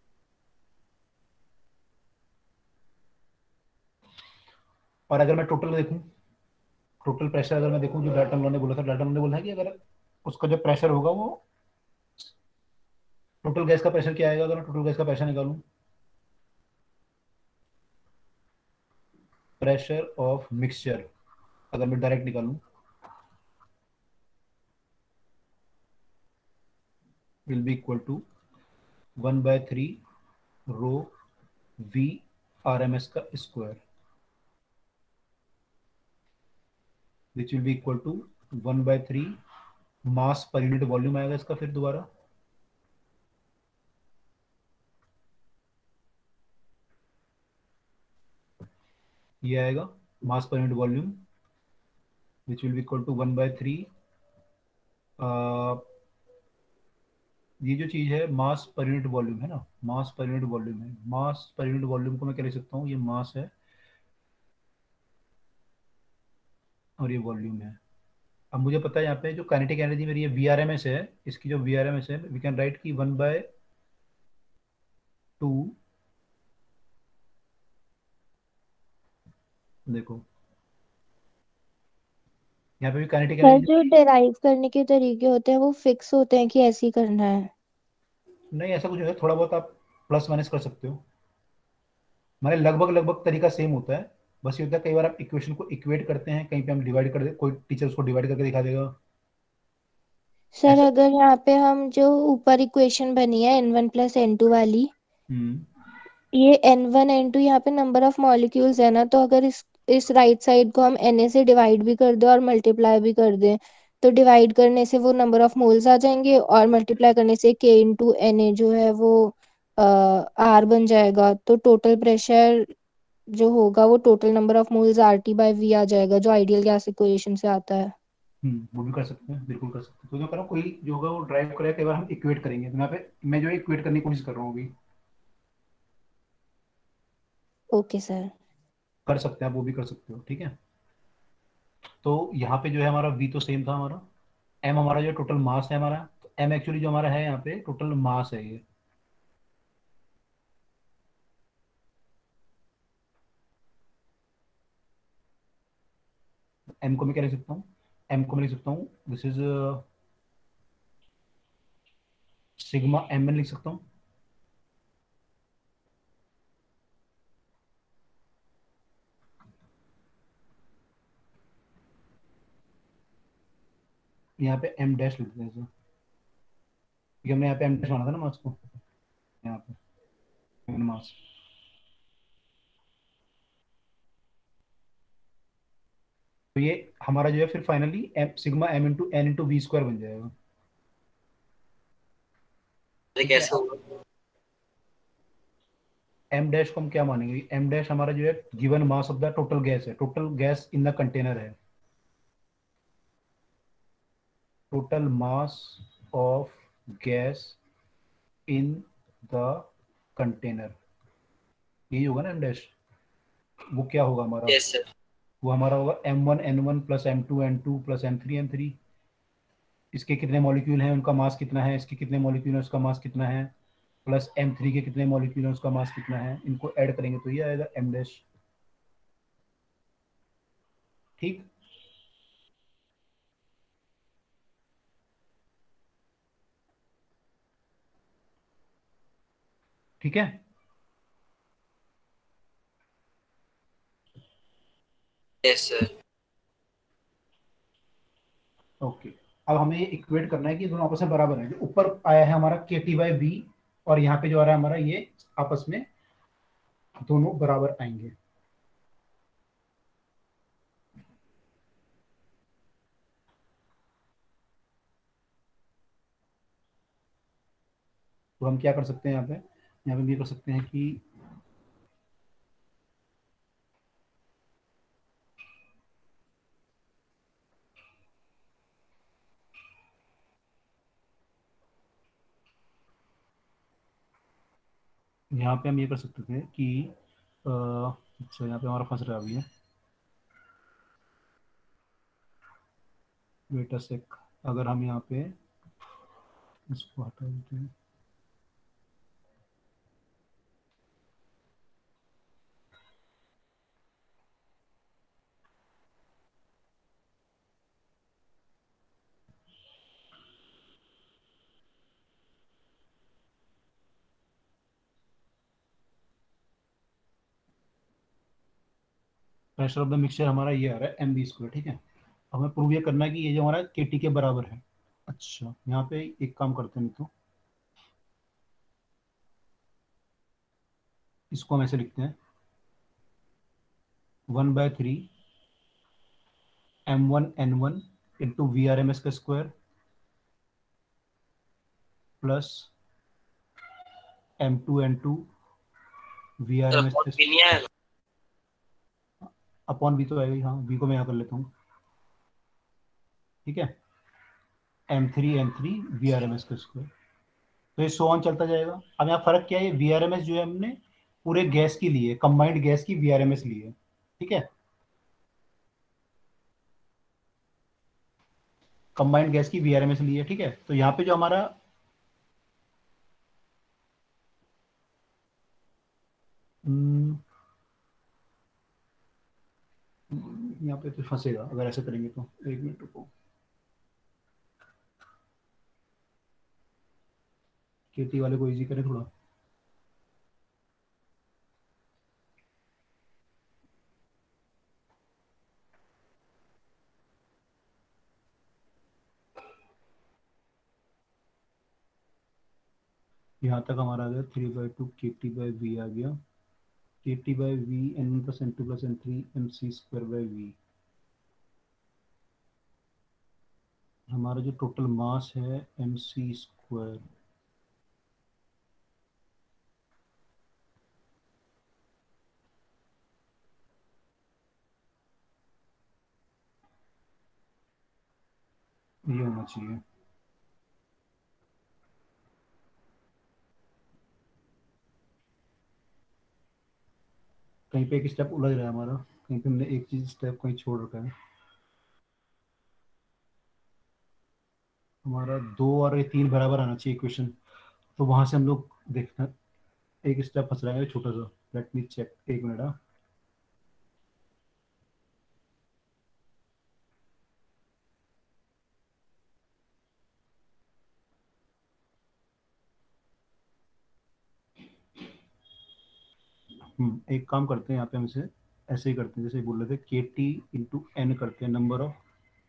और अगर मैं टोटल देखूं, टोटल प्रेशर अगर मैं देखूं, जो डाल्टन लॉ ने बोला था, डाल्टन लॉ ने बोला है कि अगर उसका जो प्रेशर होगा वो टोटल गैस का प्रेशर क्या आएगा, अगर मैं टोटल गैस का प्रेशर निकालूं, प्रेशर ऑफ मिक्सचर अगर मैं डायरेक्ट निकालूं, will be equal to one by three rho V R M S का square, which will be equal to one by three mass पर यूनिट वॉल्यूम आएगा इसका, फिर दोबारा ये आएगा मास पर unit volume, which will be equal to one by three, ये जो चीज है मास पर यूनिट वॉल्यूम है ना, मास पर यूनिट वॉल्यूम है, मास पर यूनिट वॉल्यूम को मैं क्या लिख सकता हूँ, ये मास है और ये वॉल्यूम है। अब मुझे पता है यहाँ पे जो काइनेटिक एनर्जी मेरी ये वी आर एम एस है, इसकी जो वी आर एम एस है वी कैन राइट की वन बाय टू, देखो यहाँ पे भी काइनेटिक सर एनर्जी, जो डेराइव करने के तरीके होते हैं वो फिक्स होते हैं कि ऐसे ही करना है? नहीं ऐसा कुछ है, थोड़ा बहुत आप प्लस माइनस कर सकते हो, हमारे लगभग लगभग तरीका सेम होता है, बस ये होता है कई बार आप इक्वेशन को इक्वेट करते हैं, कहीं पे हम डिवाइड कर दे, कोई टीचर उसको डिवाइड करके दिखा देगा। सर ऐसा। अगर यहाँ पे हम जो ऊपर इक्वेशन बनी है N one plus N two वाली, हम्म ये एन वन एन टू यहाँ पे नंबर ऑफ मॉलिक्यूल्स है ना, तो अगर इस इस राइट साइड को हम एन ए से डिवाइड भी कर दें और मल्टीप्लाई भी कर दें, तो डिवाइड करने से वो नंबर ऑफ मोल्स आ जाएंगे और मल्टीप्लाई करने से के इंटू एन ए जो है वो आर बन जाएगा, तो टोटल प्रेशर जो होगा वो total number of moles R T by V आ जाएगा, जो आइडियल गैस इक्वेशन से आता है। हम्म वो भी कर सकते हैं, बिल्कुल कर सकते हैं। तो जो करो कोई जो होगा वो ड्राइव करेगा, कई बार हम इक्वेट करेंगे, तो यहाँ पे मैं जो है इक्वेट करने की कोशिश कर रहा हूँ अभी, ओके सर। कर सकते हैं आप, वो भी कर सकते हो। ठीक है, तो यहाँ पे जो है हमारा वी तो सेम था हमारा, एम हमारा जो टोटल मास है हमारा, तो एम एक्चुअली जो हमारा है यहाँ पे टोटल मास है ये, एम को मैं क्या लिख सकता हूँ, एम को मैं लिख सकता हूँ this is sigma M N लिख सकता हूँ। यहाँ पे एम डैश लिख देते हैं, क्योंकि हमने यहाँ पे एम डैश माना था ना मास को, यहाँ पे मास। तो तो ये हमारा जो है फिर finally M sigma M into N into V square बन जाएगा। अरे ठीक है, कैसे होगा? एम डैश को हम क्या मानेंगे? एम डैश हमारा जो है given mass of the total gas है, total gas in the container है, total mass of gas in the container, यही होगा ना एम डैश। वो क्या होगा हमारा? Yes sir. वो हमारा होगा M one N one plus M two N two plus M three M three. इसके कितने मॉलिक्यूल हैं, उनका मास कितना है, इसके कितने मॉलिक्यूल हैं, उसका मास कितना है, प्लस एम थ्री के कितने मॉलिक्यूल हैं, उसका मास कितना है, इनको ऐड करेंगे तो ये आएगा एम डैश। ठीक, ठीक है। Yes sir. ओके, अब हमें ये इक्वेट करना है कि दोनों आपस में बराबर है। जो ऊपर आया है हमारा के टी बाई बी, और यहाँ पे जो आ रहा है हमारा ये आपस में दोनों बराबर आएंगे। तो हम क्या कर सकते हैं यहाँ पे, यहाँ पे हम ये कर सकते हैं कि यहाँ पे हम ये कर सकते थे कि अ, अच्छा यहाँ पे हमारा फंस रहा है अभी है, वेट अ सेक। अगर हम यहाँ पे इसको हटा देते हैं, प्रेशर ऑफ द मिक्सचर हमारा ये आ रहा है एम बी स्क्वायर। ठीक है, हमें प्रूव ये करना है कि ये जो हमारा के टी के बराबर है। अच्छा, यहाँ पे एक काम करते हैं, नहीं तो इसको हम ऐसे लिखते हैं, one by three M one N one into V R M S का square plus M two N two V R sir M S upon का भी नहीं आएगा? अपॉन वी तो आएगा ही, हाँ वी को मैं यहाँ कर लेता हूँ। ठीक है, M three M three V R M S का स्क्वायर, तो ये सो ऑन चलता जाएगा। अब यहाँ फर्क क्या है, वी आर एम एस जो है हमने पूरे गैस की ली है, कंबाइंड गैस की वी आर एम एस ली है। ठीक है, कंबाइंड गैस की वी आर एम एस ली है। ठीक है, तो यहाँ पे जो हमारा हम्म, यहाँ पे तो फंसेगा अगर ऐसे करेंगे तो, एक मिनट रुको, केटी वाले को इजी करें थोड़ा। यहाँ तक हमारा आ गया three by two K T by V आ गया, K T by V N one plus N two plus N three M C square by V. हमारा जो टोटल मास है एम सी स्क्वायर, ये होना चाहिए। कहीं पे एक स्टेप उलझ रहा है हमारा, कहीं पे हमने एक चीज स्टेप कहीं छोड़ रखा है। हमारा दो और ये तीन बराबर आना चाहिए इक्वेशन, तो वहां से हम लोग देखना, एक स्टेप फंस रहा है छोटा सा। लेट मी चेक, एक मिनट। हाँ, हम्म, एक काम करते हैं यहाँ पे हम इसे ऐसे ही करते हैं जैसे बोल रहे थे, के टी इंटू एन करते हैं, number of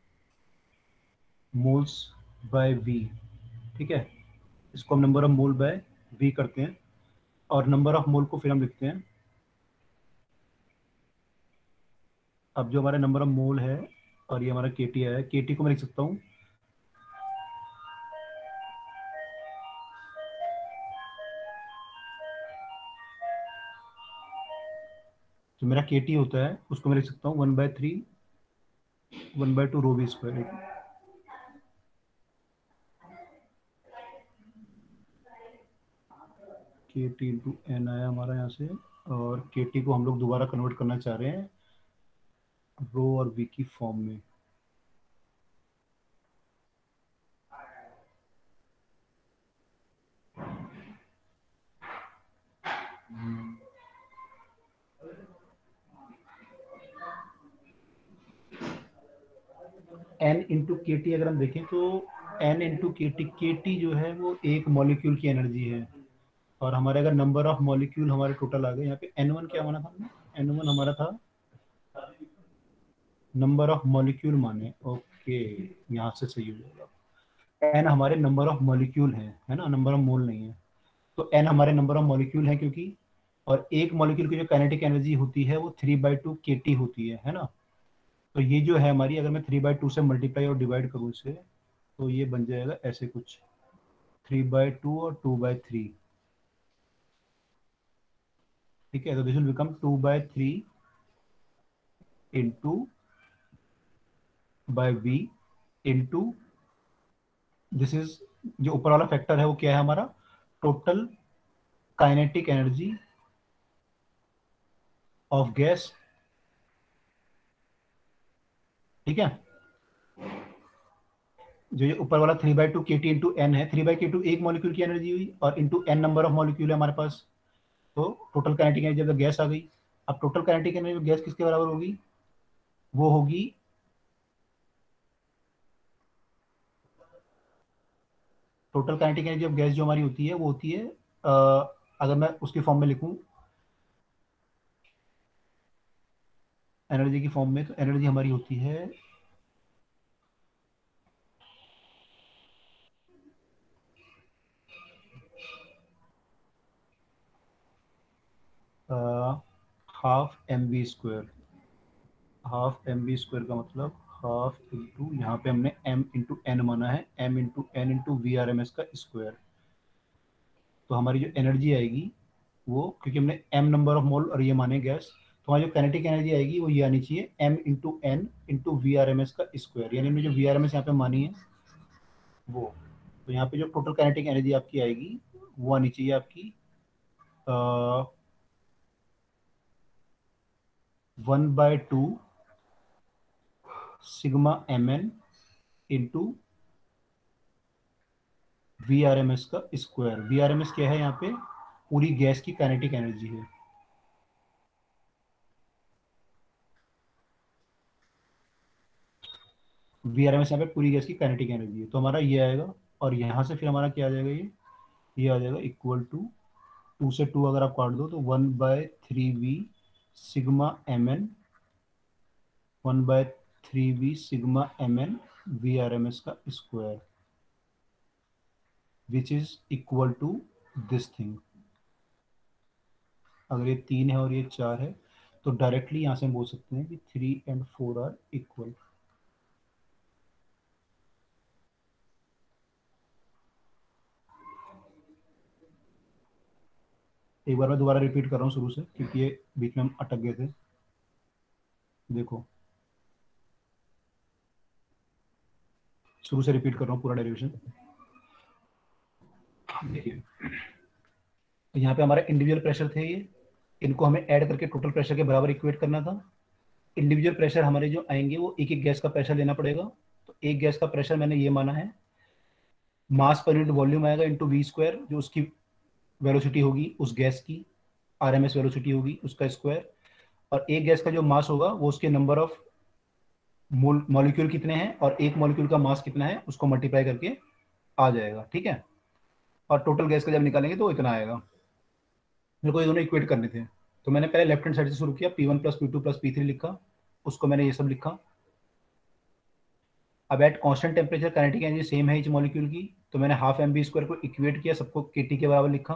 moles by V. ठीक है, इसको हम number of mole by V करते हैं, और नंबर ऑफ मोल को फिर हम लिखते हैं। अब जो हमारा नंबर ऑफ मोल है और ये हमारा के टी आया है। के टी को मैं लिख सकता हूँ जो मेरा के टी होता है उसको मैं लिख सकता हूँ one by three one by two rho V square. K T into N आया हमारा यहाँ से, और के टी को हम लोग दोबारा कन्वर्ट करना चाह रहे हैं रो और वी की फॉर्म में। एन इंटू के टी अगर हम देखें तो N into K T, K T जो है वो एक मॉलिक्यूल की एनर्जी है, और हमारे अगर नंबर ऑफ मॉलिक्यूल हमारे टोटल आ गए यहाँ पे एन वन क्या माना था हमने, एन वन हमारा था नंबर ऑफ मॉलिक्यूल माने। ओके, यहाँ से सही हो जाएगा। एन हमारे नंबर ऑफ मॉलिक्यूल हैं, है ना, नंबर ऑफ मोल नहीं है। तो एन हमारे नंबर ऑफ मॉलिक्यूल है क्योंकि, और एक मॉलिक्यूल की जो काइनेटिक एनर्जी होती है वो three by two K T होती है, है ना। तो ये जो है हमारी, अगर मैं थ्री बाई टू से मल्टीप्लाई और डिवाइड करूँ इसे, तो ये बन जाएगा ऐसे कुछ, थ्री बाई टू और टू बाई थ्री, ठीक है। तो this will become two by three into by V into, this is जो ऊपर वाला फैक्टर है वो क्या है हमारा, total kinetic energy of gas, ठीक है। जो ये ऊपर वाला three by two K T into N है, थ्री बाई के टू एक मॉलिक्यूल की एनर्जी हुई और into N number of molecule है हमारे पास, तो टोटल काइनेटिक एनर्जी जब गैस आ गई। अब टोटल काइनेटिक एनर्जी गैस किसके बराबर होगी, वो होगी total kinetic energy of gas जो हमारी होती है वो होती है, आ, अगर मैं उसकी फॉर्म में लिखूं एनर्जी की फॉर्म में, तो एनर्जी हमारी होती है half M V square. Half M V square का मतलब हाफ इंटू, यहाँ पे हमने m इंटू एन माना है, m into N into V R M S का स्क्वायर। तो हमारी जो एनर्जी आएगी वो, क्योंकि हमने m नंबर ऑफ मोल और ये माने गैस, तो हमारी जो काइनेटिक एनर्जी आएगी वो ये आनी चाहिए m into N into V R M S का स्क्वायर। यानी हमने जो वी आर एम एस यहाँ पे मानी है वो, तो यहाँ पे जो टोटल काइनेटिक एनर्जी आपकी आएगी वो आनी चाहिए आपकी one by two sigma M N into V R M S का square. V R M S क्या है यहाँ पे, पूरी गैस की काइनेटिक एनर्जी है। वी आर एम एस यहाँ पे पूरी गैस की काइनेटिक एनर्जी है, तो हमारा ये आएगा, और यहाँ से फिर हमारा क्या आ जाएगा, ये ये आ जाएगा इक्वल टू, टू से टू अगर आप काट दो तो one by three V sigma M N, one by three V sigma M N V R M S का square, which is equal to this thing. अगर ये तीन है और ये चार है तो डायरेक्टली यहाँ से हम बोल सकते हैं कि three and four are equal. एक बार मैं दोबारा रिपीट कर रहा हूँ शुरू से, क्योंकि ये बीच में हम अटक गए थे। देखो शुरू से रिपीट कर रहा हूँ पूरा डेरिवेशन। देखिए यहाँ पे हमारा इंडिविजुअल प्रेशर थे ये, इनको हमें ऐड करके टोटल प्रेशर के बराबर इक्वेट करना था। इंडिविजुअल प्रेशर हमारे जो आएंगे वो एक एक गैस का प्रेशर लेना पड़ेगा। तो एक गैस का प्रेशर मैंने ये माना है मास पर यूनिट वॉल्यूम आएगा इंटू वी स्क्वायर, जो उसकी वेलोसिटी होगी उस गैस की, आर एम एस वेलोसिटी होगी उसका स्क्वायर, और एक गैस का जो मास होगा वो उसके नंबर ऑफ मॉलिक्यूल कितने हैं और एक मॉलिक्यूल का मास कितना है उसको मल्टीप्लाई करके आ जाएगा, ठीक है। और टोटल गैस का जब निकालेंगे तो इतना आएगा। मेरे को ये दोनों इक्वेट करने थे, तो मैंने पहले लेफ्ट हैंड साइड से शुरू किया, P one plus P two plus P three लिखा, उसको मैंने ये सब लिखा। अब at constant temperature kinetic energy same है इच मॉलिक्यूल की, तो मैंने हाफ एम बी स्क्वायर को इक्वेट किया, सबको के टी के बराबर लिखा।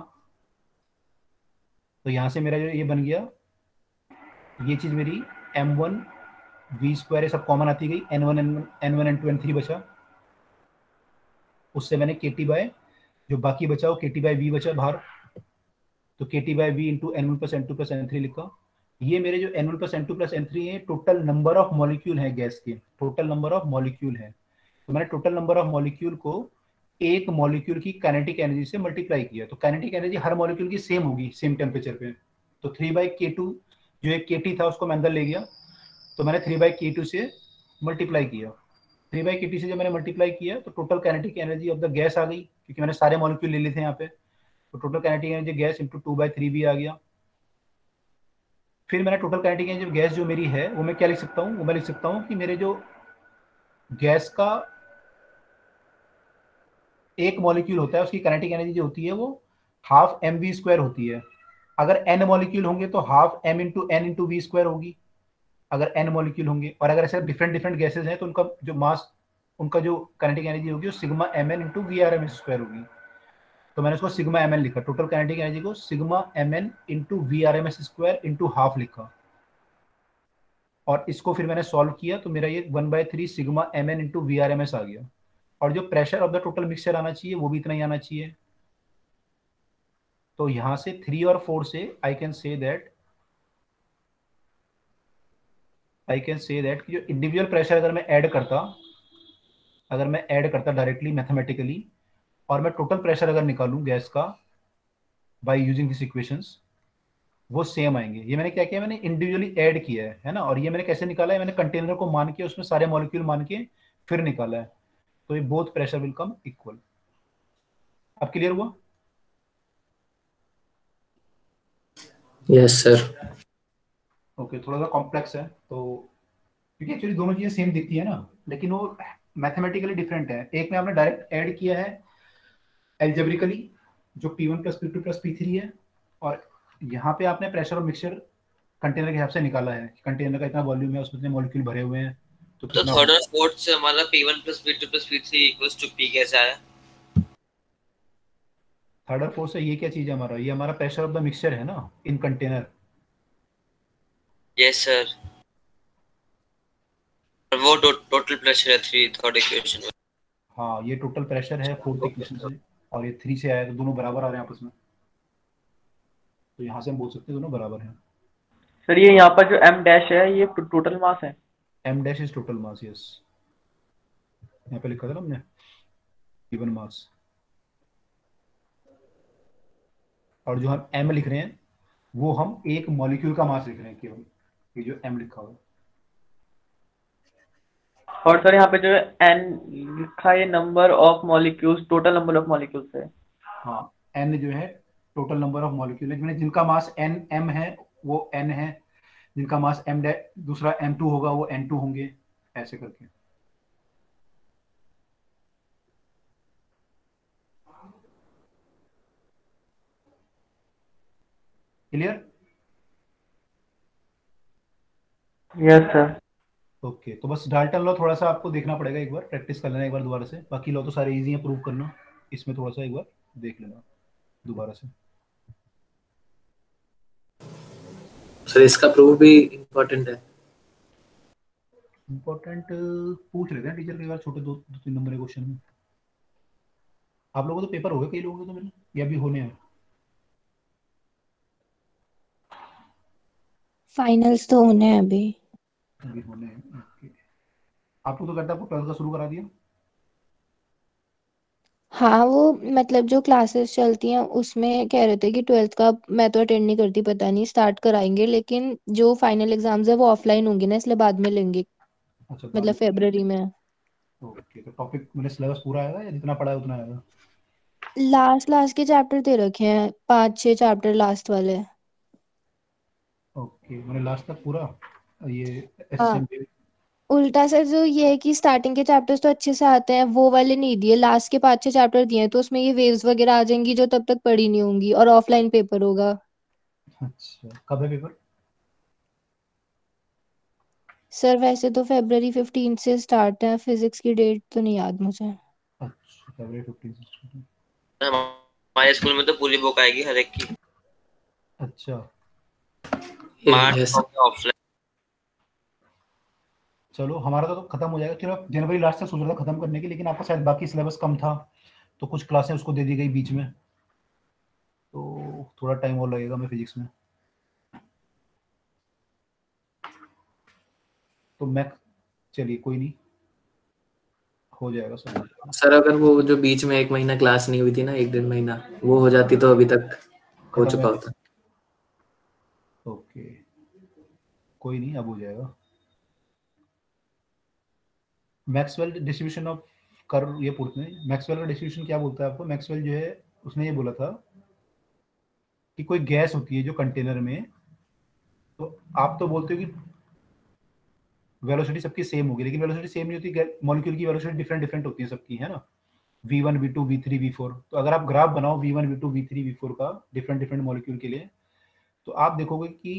तो यहाँ से मेरा जो ये बन गया, ये चीज़ मेरी एम वन वी स्क्वायर सब कॉमन आती गई, N one N one N one N two N three बचा, उससे मैंने के टी बाय जो बाकी बचा वो के टी बाय वी बचा बाहर, तो K T by V into N one plus N two plus N three लिखा। ये मेरे जो N one plus N two plus N three है टोटल नंबर ऑफ मॉलिक्यूल है गैस के, टोटल नंबर ऑफ मॉलिक्यूल है। तो मैंने टोटल नंबर ऑफ मॉलिक्यूल को एक मॉलिक्यूल की काइनेटिक एनर्जी से मल्टीप्लाई किया, तो काइनेटिक एनर्जी हर मॉलिक्यूल की सेम होगी सेम टेम्परेचर पे। तो थ्री बाई के टू जो एक के टी था उसको मैं अंदर ले गया, तो मैंने थ्री बाई के टू से मल्टीप्लाई किया। थ्री बाई के टी से जब मैंने मल्टीप्लाई किया तो total kinetic energy of the gas आ गई, क्योंकि मैंने सारे मॉलिक्यूल ले लिए थे यहाँ पे, तो total kinetic energy gas into two by three भी आ गया। फिर मैंने टोटल काइनेटिक एनर्जी गैस जो मेरी है वो मैं क्या लिख सकता हूँ, वो मैं लिख सकता हूँ कि मेरे जो गैस का एक मॉलिक्यूल होता है उसकी काइनेटिक एनर्जी जो होती है वो हाफ एम वी स्क्वायर होती है। अगर एन मॉलिक्यूल होंगे तो half M into N into V square होगी, अगर एन मॉलिक्यूल होंगे। और अगर ऐसे डिफरेंट डिफरेंट गैसेज हैं तो उनका जो मास, उनका जो काइनेटिक एनर्जी होगी वो sigma M N into V R M S square होगी। तो मैंने उसको सिग्मा एम एन लिखा, टोटल काइनेटिक एनर्जी को sigma M N into V R M S square into half लिखा, और इसको फिर मैंने सॉल्व किया तो मेरा ये one by three sigma M N into V R M S आ गया। और जो pressure of the total mixture आना चाहिए वो भी इतना ही आना चाहिए। तो यहां से थ्री और फोर से I can say that I can say that कि जो इंडिविजुअल प्रेशर अगर मैं ऐड करता अगर मैं ऐड करता डायरेक्टली मैथमेटिकली, और मैं टोटल प्रेशर अगर निकालूं गैस का बाय यूजिंग दिस इक्वेशंस, वो सेम आएंगे। ये मैंने क्या किया, मैंने इंडिविजुअली ऐड किया है है ना। और ये मैंने कैसे निकाला है, मैंने कंटेनर को मान के उसमें सारे मॉलिक्यूल मान के फिर निकाला है, तो ये both pressure will come equal. अब क्लियर हुआ? Yes sir. ओके, थोड़ा सा कॉम्प्लेक्स है तो, क्योंकि एक्चुअली दोनों चीजें सेम दिखती है ना, लेकिन वो मैथमेटिकली डिफरेंट है। एक में आपने डायरेक्ट ऐड किया है एल्जेब्रिकली जो P one plus P two plus P three है, और यहाँ पे आपने प्रेशर और मिक्सचर कंटेनर के हिसाब से निकाला है कि कंटेनर का इतना वॉल्यूम है, उसमें इतने मॉलिक्यूल भरे हुए हैं। तो तो थर्ड और फोर्थ से हमारा P one plus P two plus P three equals two P कैसे आया? थर्ड और फोर्थ से ये क्या चीज है हमारा, ये हमारा प्रेशर ऑफ द मिक्सचर है ना इन कंटेनर। यस सर, वो टोटल प्रेशर है थ्री थर्ड इक्वेशन में। हाँ, ये टोटल प्रेशर है फोर्थ इक्वेशन से, और ये थ्री से आया, तो दोनों बराबर आ रहे हैं आपस में, तो यहाँ से हम बोल सकते हैं दोनों बराबर हैं। सर ये यहाँ पर जो एम डैश है ये टोटल मास है? M dash is total mass, yes. यहाँ पे लिखा था ना हमने गिवन मास, और जो हम एम लिख रहे हैं वो हम एक मॉलिक्यूल का मास लिख रहे हैं केवल, ये जो एम लिखा हुआ है। और सर यहाँ पे जो एन लिखा है number of molecules, total number of molecules है। हाँ, एन जो है टोटल नंबर ऑफ मॉलिक्यूल है, जिनमें जिनका मास एन एम है वो एन है, जिनका मास एम दूसरा एम टू होगा वो एन टू होंगे, ऐसे करके। क्लियर? Yes sir. ओके, तो बस डाल्टन लॉ थोड़ा सा आपको देखना पड़ेगा, एक बार प्रैक्टिस कर लेना एक बार दोबारा से। बाकी लॉ तो सारे इजी हैं प्रूव करना, इसमें थोड़ा सा एक बार देख लेना दोबारा से। सर इसका प्रूफ भी इम्पोर्टेंट है। इम्पोर्टेंट पूछ लेते हैं टीचर कई बार, छोटे दो दो तीन नंबर के क्वेश्चन में। आप लोगों को तो पेपर हो गए कई लोगों को, तो मेरे या भी होने हैं? फाइनल्स तो होने हैं अभी अभी होने हैं, ओके। आपको तो करता आपको ट्वेल्थ का शुरू करा दिया? हाँ, वो मतलब जो क्लासेस चलती हैं उसमें कह रहे थे कि ट्वेल्थ का मैं तो अटेंड नहीं करती, पता नहीं स्टार्ट कराएंगे, लेकिन जो फाइनल एग्जाम्स है वो ऑफलाइन होंगे ना, इसलिए बाद में लेंगे, अच्छा, बाद मतलब में। फरवरी में। ओके, तो टॉपिक मतलब सिलेबस पूरा आएगा या जितना पढ़ा है उतना आएगा? लास्ट लास्ट के चैप्टर दे रखे हैं, पांच छह चैप्टर लास्ट वाले। ओके, मैंने लास्ट तक पूरा ये हाँ, एसएम। उल्टा सर जो ये है कि स्टार्टिंग के चैप्टर्स तो अच्छे से आते हैं, वो वाले नहीं दिए, लास्ट के पांच छह चैप्टर दिए हैं, तो उसमें ये वेव्स वगैरह आ जाएंगी जो तब तक पढ़ी नहीं होंगी, और ऑफलाइन पेपर होगा। अच्छा, कब है पेपर? सर वैसे तो फरवरी फिफ्टीन से स्टार्ट है, फिजिक्स की डेट तो नहीं याद मुझे। अच्छा, फरवरी फिफ्टीन से। हमारे स्कूल में तो पूरी बुक आएगी हर एक की। अच्छा, मार्च यस ऑफलाइन। चलो हमारा तो, तो खत्म हो जाएगा, क्योंकि जनवरी लास्ट तक सोच रहा था खत्म करने की, लेकिन आपका शायद बाकी सिलेबस कम था तो कुछ क्लासें उसको दे दी गई बीच में, तो थोड़ा टाइम और लगेगा मैं फिजिक्स में। तो मैथ चलिए कोई नहीं, हो जाएगा सर। सर अगर वो जो बीच में एक महीना क्लास नहीं हुई थी ना, एक डेढ़ महीना, वो हो जाती तो अभी तक हो खत्म चुका है। होता। ओके कोई नहीं, अब हो जाएगा। मैक्सवेल डिस्ट्रीब्यूशन ऑफ कर्व ये पूछते हैं, मैक्सवेल का डिस्ट्रीब्यूशन क्या बोलता है आपको? मैक्सवेल जो है उसने ये बोला था कि कोई गैस होती है जो कंटेनर में, तो आप तो बोलते हो कि वेलोसिटी सबकी सेम होगी, लेकिन वेलोसिटी सेम नहीं होती, मॉलिक्यूल की वेलोसिटी डिफरेंट डिफरेंट होती है सबकी, है ना, V one V two V three V four. तो अगर आप ग्राफ बनाओ V one V two V three V four का डिफरेंट डिफरेंट मॉलिक्यूल के लिए, तो आप देखोगे कि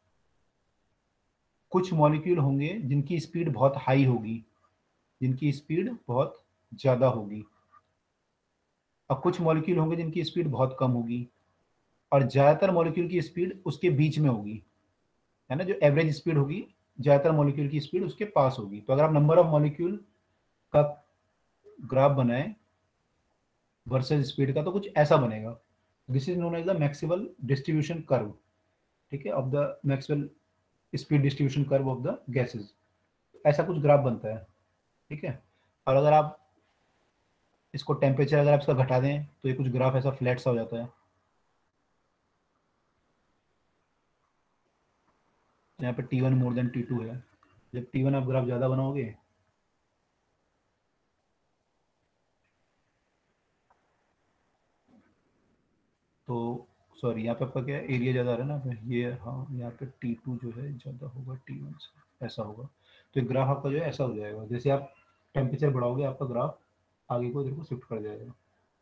कुछ मॉलिक्यूल होंगे जिनकी स्पीड बहुत हाई होगी, जिनकी स्पीड बहुत ज़्यादा होगी, और कुछ मॉलिक्यूल होंगे जिनकी स्पीड बहुत कम होगी, और ज़्यादातर मॉलिक्यूल की स्पीड उसके बीच में होगी, है ना, जो एवरेज स्पीड होगी ज़्यादातर मॉलिक्यूल की स्पीड उसके पास होगी। तो अगर आप नंबर ऑफ मॉलिक्यूल का ग्राफ बनाए वर्सेस स्पीड का, तो कुछ ऐसा बनेगा। This is known as the Maxwell distribution curve, ठीक है, of the Maxwell speed distribution curve of the gases. ऐसा कुछ ग्राफ बनता है, ठीक है। और अगर आप इसको टेम्परेचर अगर आप इसका घटा दें तो ये कुछ ग्राफ ऐसा फ्लैट सा हो जाता है। यहाँ पे T one more than T two है, जब टी वन आप ग्राफ ज़्यादा बनाओगे तो, सॉरी यहाँ पे आपका क्या एरिया ज़्यादा आ रहा है ना पे, ये हाँ, यहाँ पे टी टू जो है ज़्यादा होगा टी वन से, ऐसा होगा। तो एक ग्राफ आपका जो है ऐसा हो जाएगा, जैसे आप टेम्परेचर बढ़ाओगे आपका ग्राफ आगे को इधर को शिफ्ट कर जाएगा।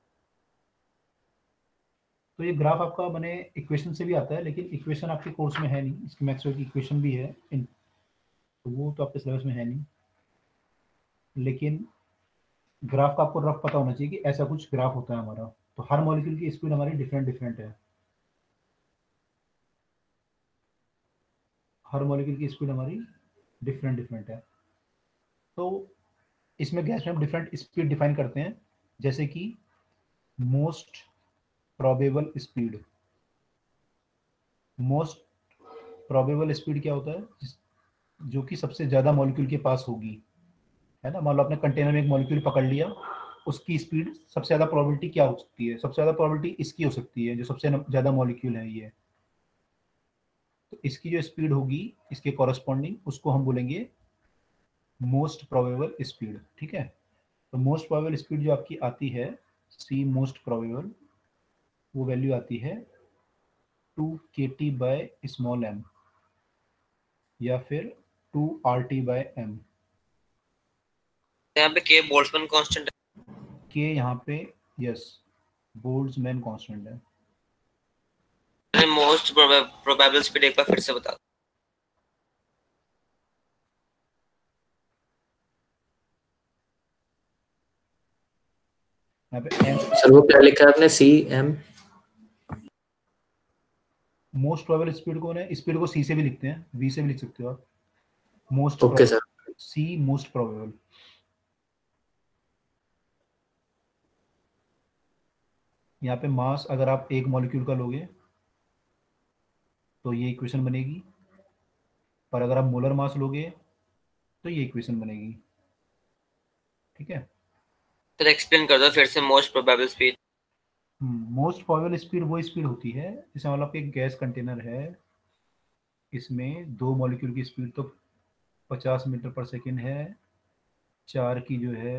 तो ये ग्राफ आपका मैंने इक्वेशन से भी आता है, लेकिन इक्वेशन आपके कोर्स में है नहीं, इसकी मैक्सवेल की इक्वेशन भी है इन, तो वो तो आपके सिलेबस में है नहीं, लेकिन ग्राफ का आपको रफ पता होना चाहिए कि ऐसा कुछ ग्राफ होता है हमारा। तो हर मॉलिक्यूल की स्पीड हमारी डिफरेंट डिफरेंट है, हर मॉलिक्यूल की स्पीड हमारी डिफरेंट डिफरेंट है। तो इसमें गैस में हम डिफरेंट स्पीड डिफाइन करते हैं, जैसे कि most probable speed. Most probable speed क्या होता है? जो कि सबसे ज़्यादा मॉलिक्यूल के पास होगी, है ना। मान लो आपने कंटेनर में एक मॉलिक्यूल पकड़ लिया, उसकी स्पीड सबसे ज़्यादा प्रोबेबिलिटी क्या हो सकती है? सबसे ज़्यादा प्रोबेबिलिटी इसकी हो सकती है, जो सबसे ज़्यादा मॉलिक्यूल है ये। तो इसकी जो स्पीड होगी इसके कॉरस्पॉन्डिंग, उसको हम बोलेंगे मोस्ट प्रोबेबल स्पीड, ठीक है। तो मोस्ट प्रोबेबल स्पीड जो आपकी आती है, सी मोस्ट प्रोबेबल, वो वैल्यू आती है to K T by small M, या फिर two R T by M. यहाँ पे के बोल्ट्जमैन कांस्टेंट है, के यहाँ पे यस बोल्ट्जमैन कांस्टेंट है। मोस्ट प्रोबेबल स्पीड एक बार फिर से बता। यहाँ पे एम, सर वो क्या लिखा है आपने, C M? Most probable speed को ने स्पीड को सी से भी लिखते हैं, वी से भी लिख सकते हो आप। Most okay sir. C most probable. यहाँ पे मास अगर आप एक मॉलिक्यूल का लोगे तो ये इक्वेशन बनेगी, पर अगर आप मोलर मास लोगे तो ये इक्वेशन बनेगी, ठीक है। तो एक्सप्लेन कर दो फिर से most probable speed. Most probable speed वो स्पीड होती है, जैसे मतलब एक गैस कंटेनर है, इसमें दो मॉलिक्यूल की स्पीड तो पचास मीटर पर सेकेंड है, चार की जो है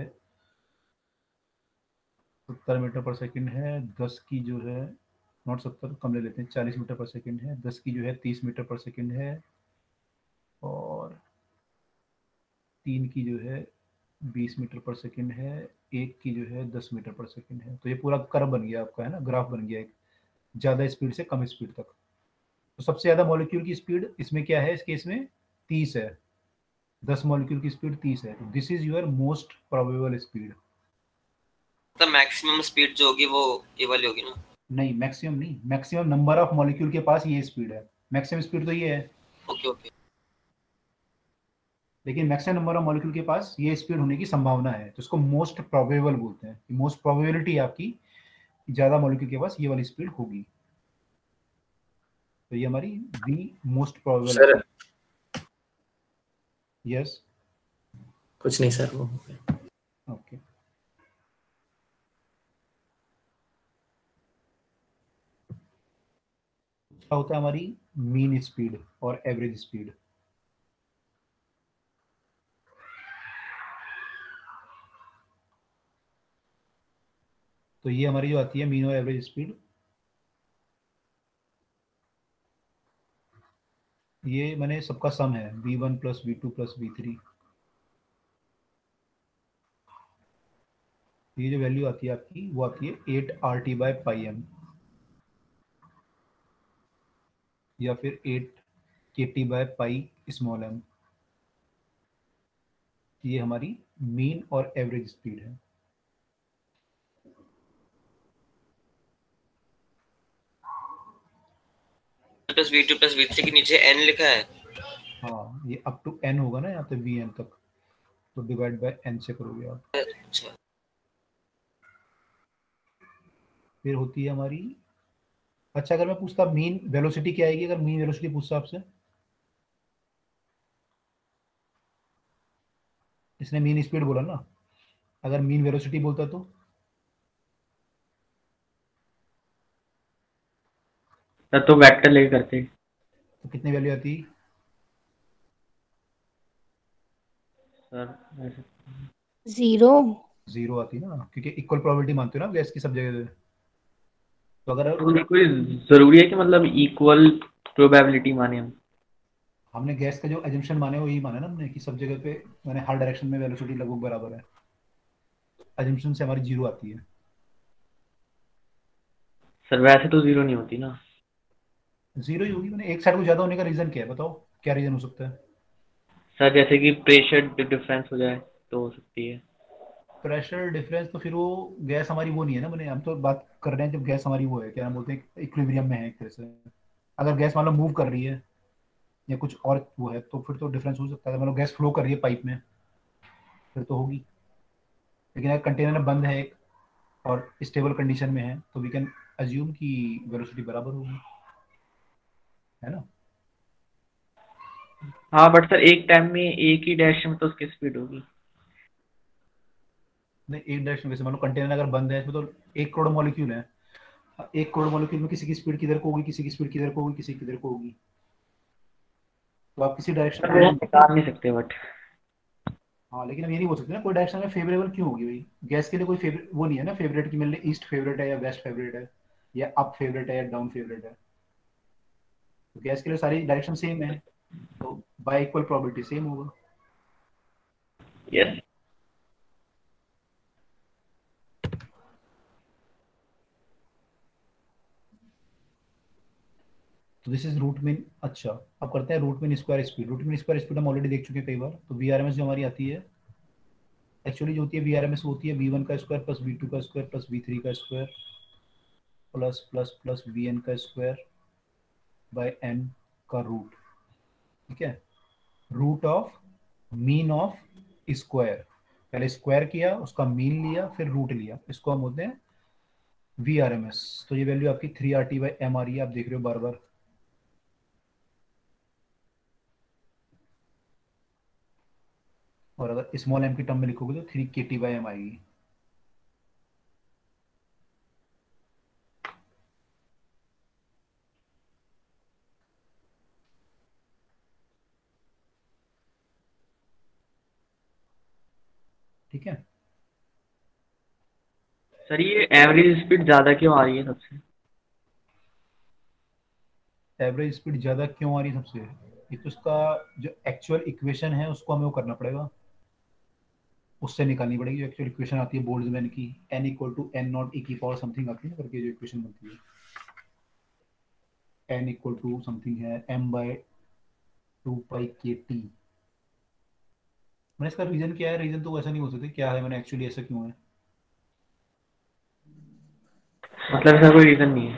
सत्तर मीटर पर सेकेंड है, दस की जो है, नॉट सत्तर, कम ले लेते हैं, चालीस मीटर पर सेकेंड है, दस की जो है तीस मीटर पर सेकेंड है, और तीन की जो है बीस मीटर पर सेकेंड है, एक की जो है दस मीटर पर सेकेंड है। तो ये पूरा कर्व बन गया आपका, है ना, ग्राफ बन गया एक ज़्यादा स्पीड से कम स्पीड तक। तो सबसे ज़्यादा मॉलिक्यूल की स्पीड इसमें क्या है, इस केस में तीस है, दस मॉलिक्यूल की स्पीड तीस है। तो this is your most probable speed. तो मैक्सिमम स्पीड जो होगी वो ये वाली होगी ना? नहीं, मैक्सिमम नहीं, मैक्सिमम नंबर ऑफ मॉलिक्यूल के पास ये स्पीड है, मैक्सिमम स्पीड तो ये है। Okay okay. लेकिन मैक्सिमम नंबर ऑफ मॉलिक्यूल के पास ये स्पीड होने की संभावना है, तो इसको मोस्ट प्रोबेबल बोलते हैं। मोस्ट प्रोबेबिलिटी आपकी ज्यादा मॉलिक्यूल के पास ये वाली स्पीड होगी, तो ये हमारी वी मोस्ट प्रोबेबल सर है। यस, कुछ नहीं सर, वो ओके। क्या होता है हमारी मीन स्पीड और एवरेज स्पीड। तो ये हमारी जो आती है मीन और एवरेज स्पीड, ये मैंने सबका सम है V one plus V two plus V three. ये जो वैल्यू आती है आपकी वो आती है eight R T by pi M या फिर eight K T by pi small M. ये हमारी मीन और एवरेज स्पीड है। Plus V two plus V three के नीचे एन लिखा है। हाँ, ये अप टू एन होगा ना यहाँ पे वी एन तक, तो डिवाइड बाय एन से करोगे आप। अच्छा, फिर होती है हमारी, अच्छा अगर मैं पूछता मीन वेलोसिटी क्या आएगी, अगर मीन वेलोसिटी पूछता आपसे, इसने मीन स्पीड बोला ना, अगर मीन वेलोसिटी बोलता तो सर तो वेक्टर लेके करते तो कितनी वैल्यू आती? सर ऐसे जीरो। जीरो आती ना, क्योंकि इक्वल प्रोबेबिलिटी मानते हो ना गैस की सब जगह पे। तो अगर तो कोई जरूरी है कि मतलब इक्वल प्रोबेबिलिटी माने हम? हमने गैस का जो एजम्पशन माने वो यही माना ना हमने कि सब जगह पे मैंने हर डायरेक्शन में वेलोसिटी लगभग बराबर है, एजम्पशन से हमारी जीरो आती है। सर वैसे तो जीरो नहीं होती ना। जीरो ही होगी, मैंने एक साइड को ज्यादा होने का रीजन क्या है बताओ, क्या रीजन हो सकता है? सर जैसे कि प्रेशर डिफरेंस हो जाए तो हो सकती है। प्रेशर डिफरेंस तो फिर वो गैस हमारी वो नहीं है ना, मैंने हम तो बात कर रहे हैं जब गैस हमारी वो है, क्या नाम बोलते हैं, इक्विलिब्रियम में है एक तरह से। अगर गैस मान लो मूव कर रही है या कुछ और वो है तो फिर तो डिफरेंस हो सकता है। मान लो गैस फ्लो कर रही है पाइप में, फिर तो होगी। लेकिन अगर कंटेनर बंद है एक और स्टेबल कंडीशन में है तो वी कैन अज्यूम कि वेलोसिटी बराबर होगी, है ना। हाँ बट सर एक टाइम में एक ही डायरेक्शन में तो उसकी स्पीड होगी। नहीं, एक डायरेक्शन वैसे मान लो कंटेनर अगर बंद है इसमें तो एक करोड़ मॉलिक्यूल है, एक करोड़ मॉलिक्यूल में किसी की स्पीड किधर को होगी, किसी की स्पीड किधर को होगी, किसी किधर को होगी, तो आप किसी डायरेक्शन सर में वो नहीं। निकाल नहीं सकते बट। हाँ लेकिन हम ये नहीं बोल सकते ना कोई डायरेक्शन में फेवरेबल क्यों होगी भाई, गैस के लिए कोई फेवरेट वो नहीं है ना, फेवरेट की मेरे लिए ईस्ट फेवरेट है या वेस्ट फेवरेट है या अप फेवरेट है या डाउन फेवरेट है। तो गैस के लिए सारी डायरेक्शन सेम है, तो बाय इक्वल प्रोबेबिलिटी सेम होगा। यस। तो दिस इज रूट मीन। अच्छा अब करते हैं root mean square speed. Root mean square speed हम ऑलरेडी देख चुके हैं कई बार। तो वी आर एम एस जो हमारी आती है एक्चुअली जो होती है वी आर एम एस होती है वी वन का स्क्वायर प्लस वी टू का स्क्वायर प्लस वी थ्री का square plus plus plus V N का स्क्वायर बाय एन का रूट। ठीक है, root of mean of square, पहले स्क्वायर किया उसका मीन लिया फिर रूट लिया, इसको हम बोलते हैं वी आर एम एस। तो ये वैल्यू आपकी three R T by M आ रही है, आप देख रहे हो बार बार। और अगर स्मॉल एम की टर्म में लिखोगे तो three K T by M आएगी। ठीक है, सर ये एवरेज स्पीड ज्यादा क्यों आ रही है सबसे? एवरेज स्पीड ज्यादा क्यों आ रही है सबसे, ये तो इसका जो एक्चुअल इक्वेशन है उसको हमें वो करना पड़ेगा, उससे निकालनी पड़ेगी। जो एक्चुअल इक्वेशन आती है बोल्ट्जमैन की, n equal to N naught E की पावर समथिंग आती है ना करके जो इक्वेशन बनती है, n इक्वल टू समथिंग है m by two pi K T. मैंने इसका रीजन क्या है, रीजन तो ऐसा नहीं हो सकता क्या है, मैंने एक्चुअली ऐसा क्यों है। मतलब इसका कोई रीजन नहीं है?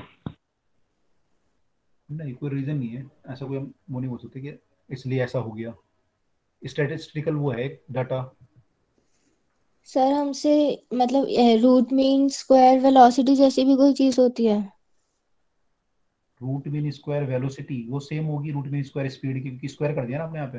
नहीं कोई रीजन नहीं है ऐसा, कोई हम वो नहीं बोल सकते कि इसलिए ऐसा हो गया। स्टैटिस्टिकल वो है डाटा। सर हमसे मतलब रूट मीन स्क्वायर वेलोसिटी जैसी भी कोई चीज होती है? रूट मीन स्क्वायर वेलोसिटी वो सेम होगी रूट मीन स्क्वायर स्पीड की, क्योंकि स्क्वायर कर दिया ना आपने यहाँ पे,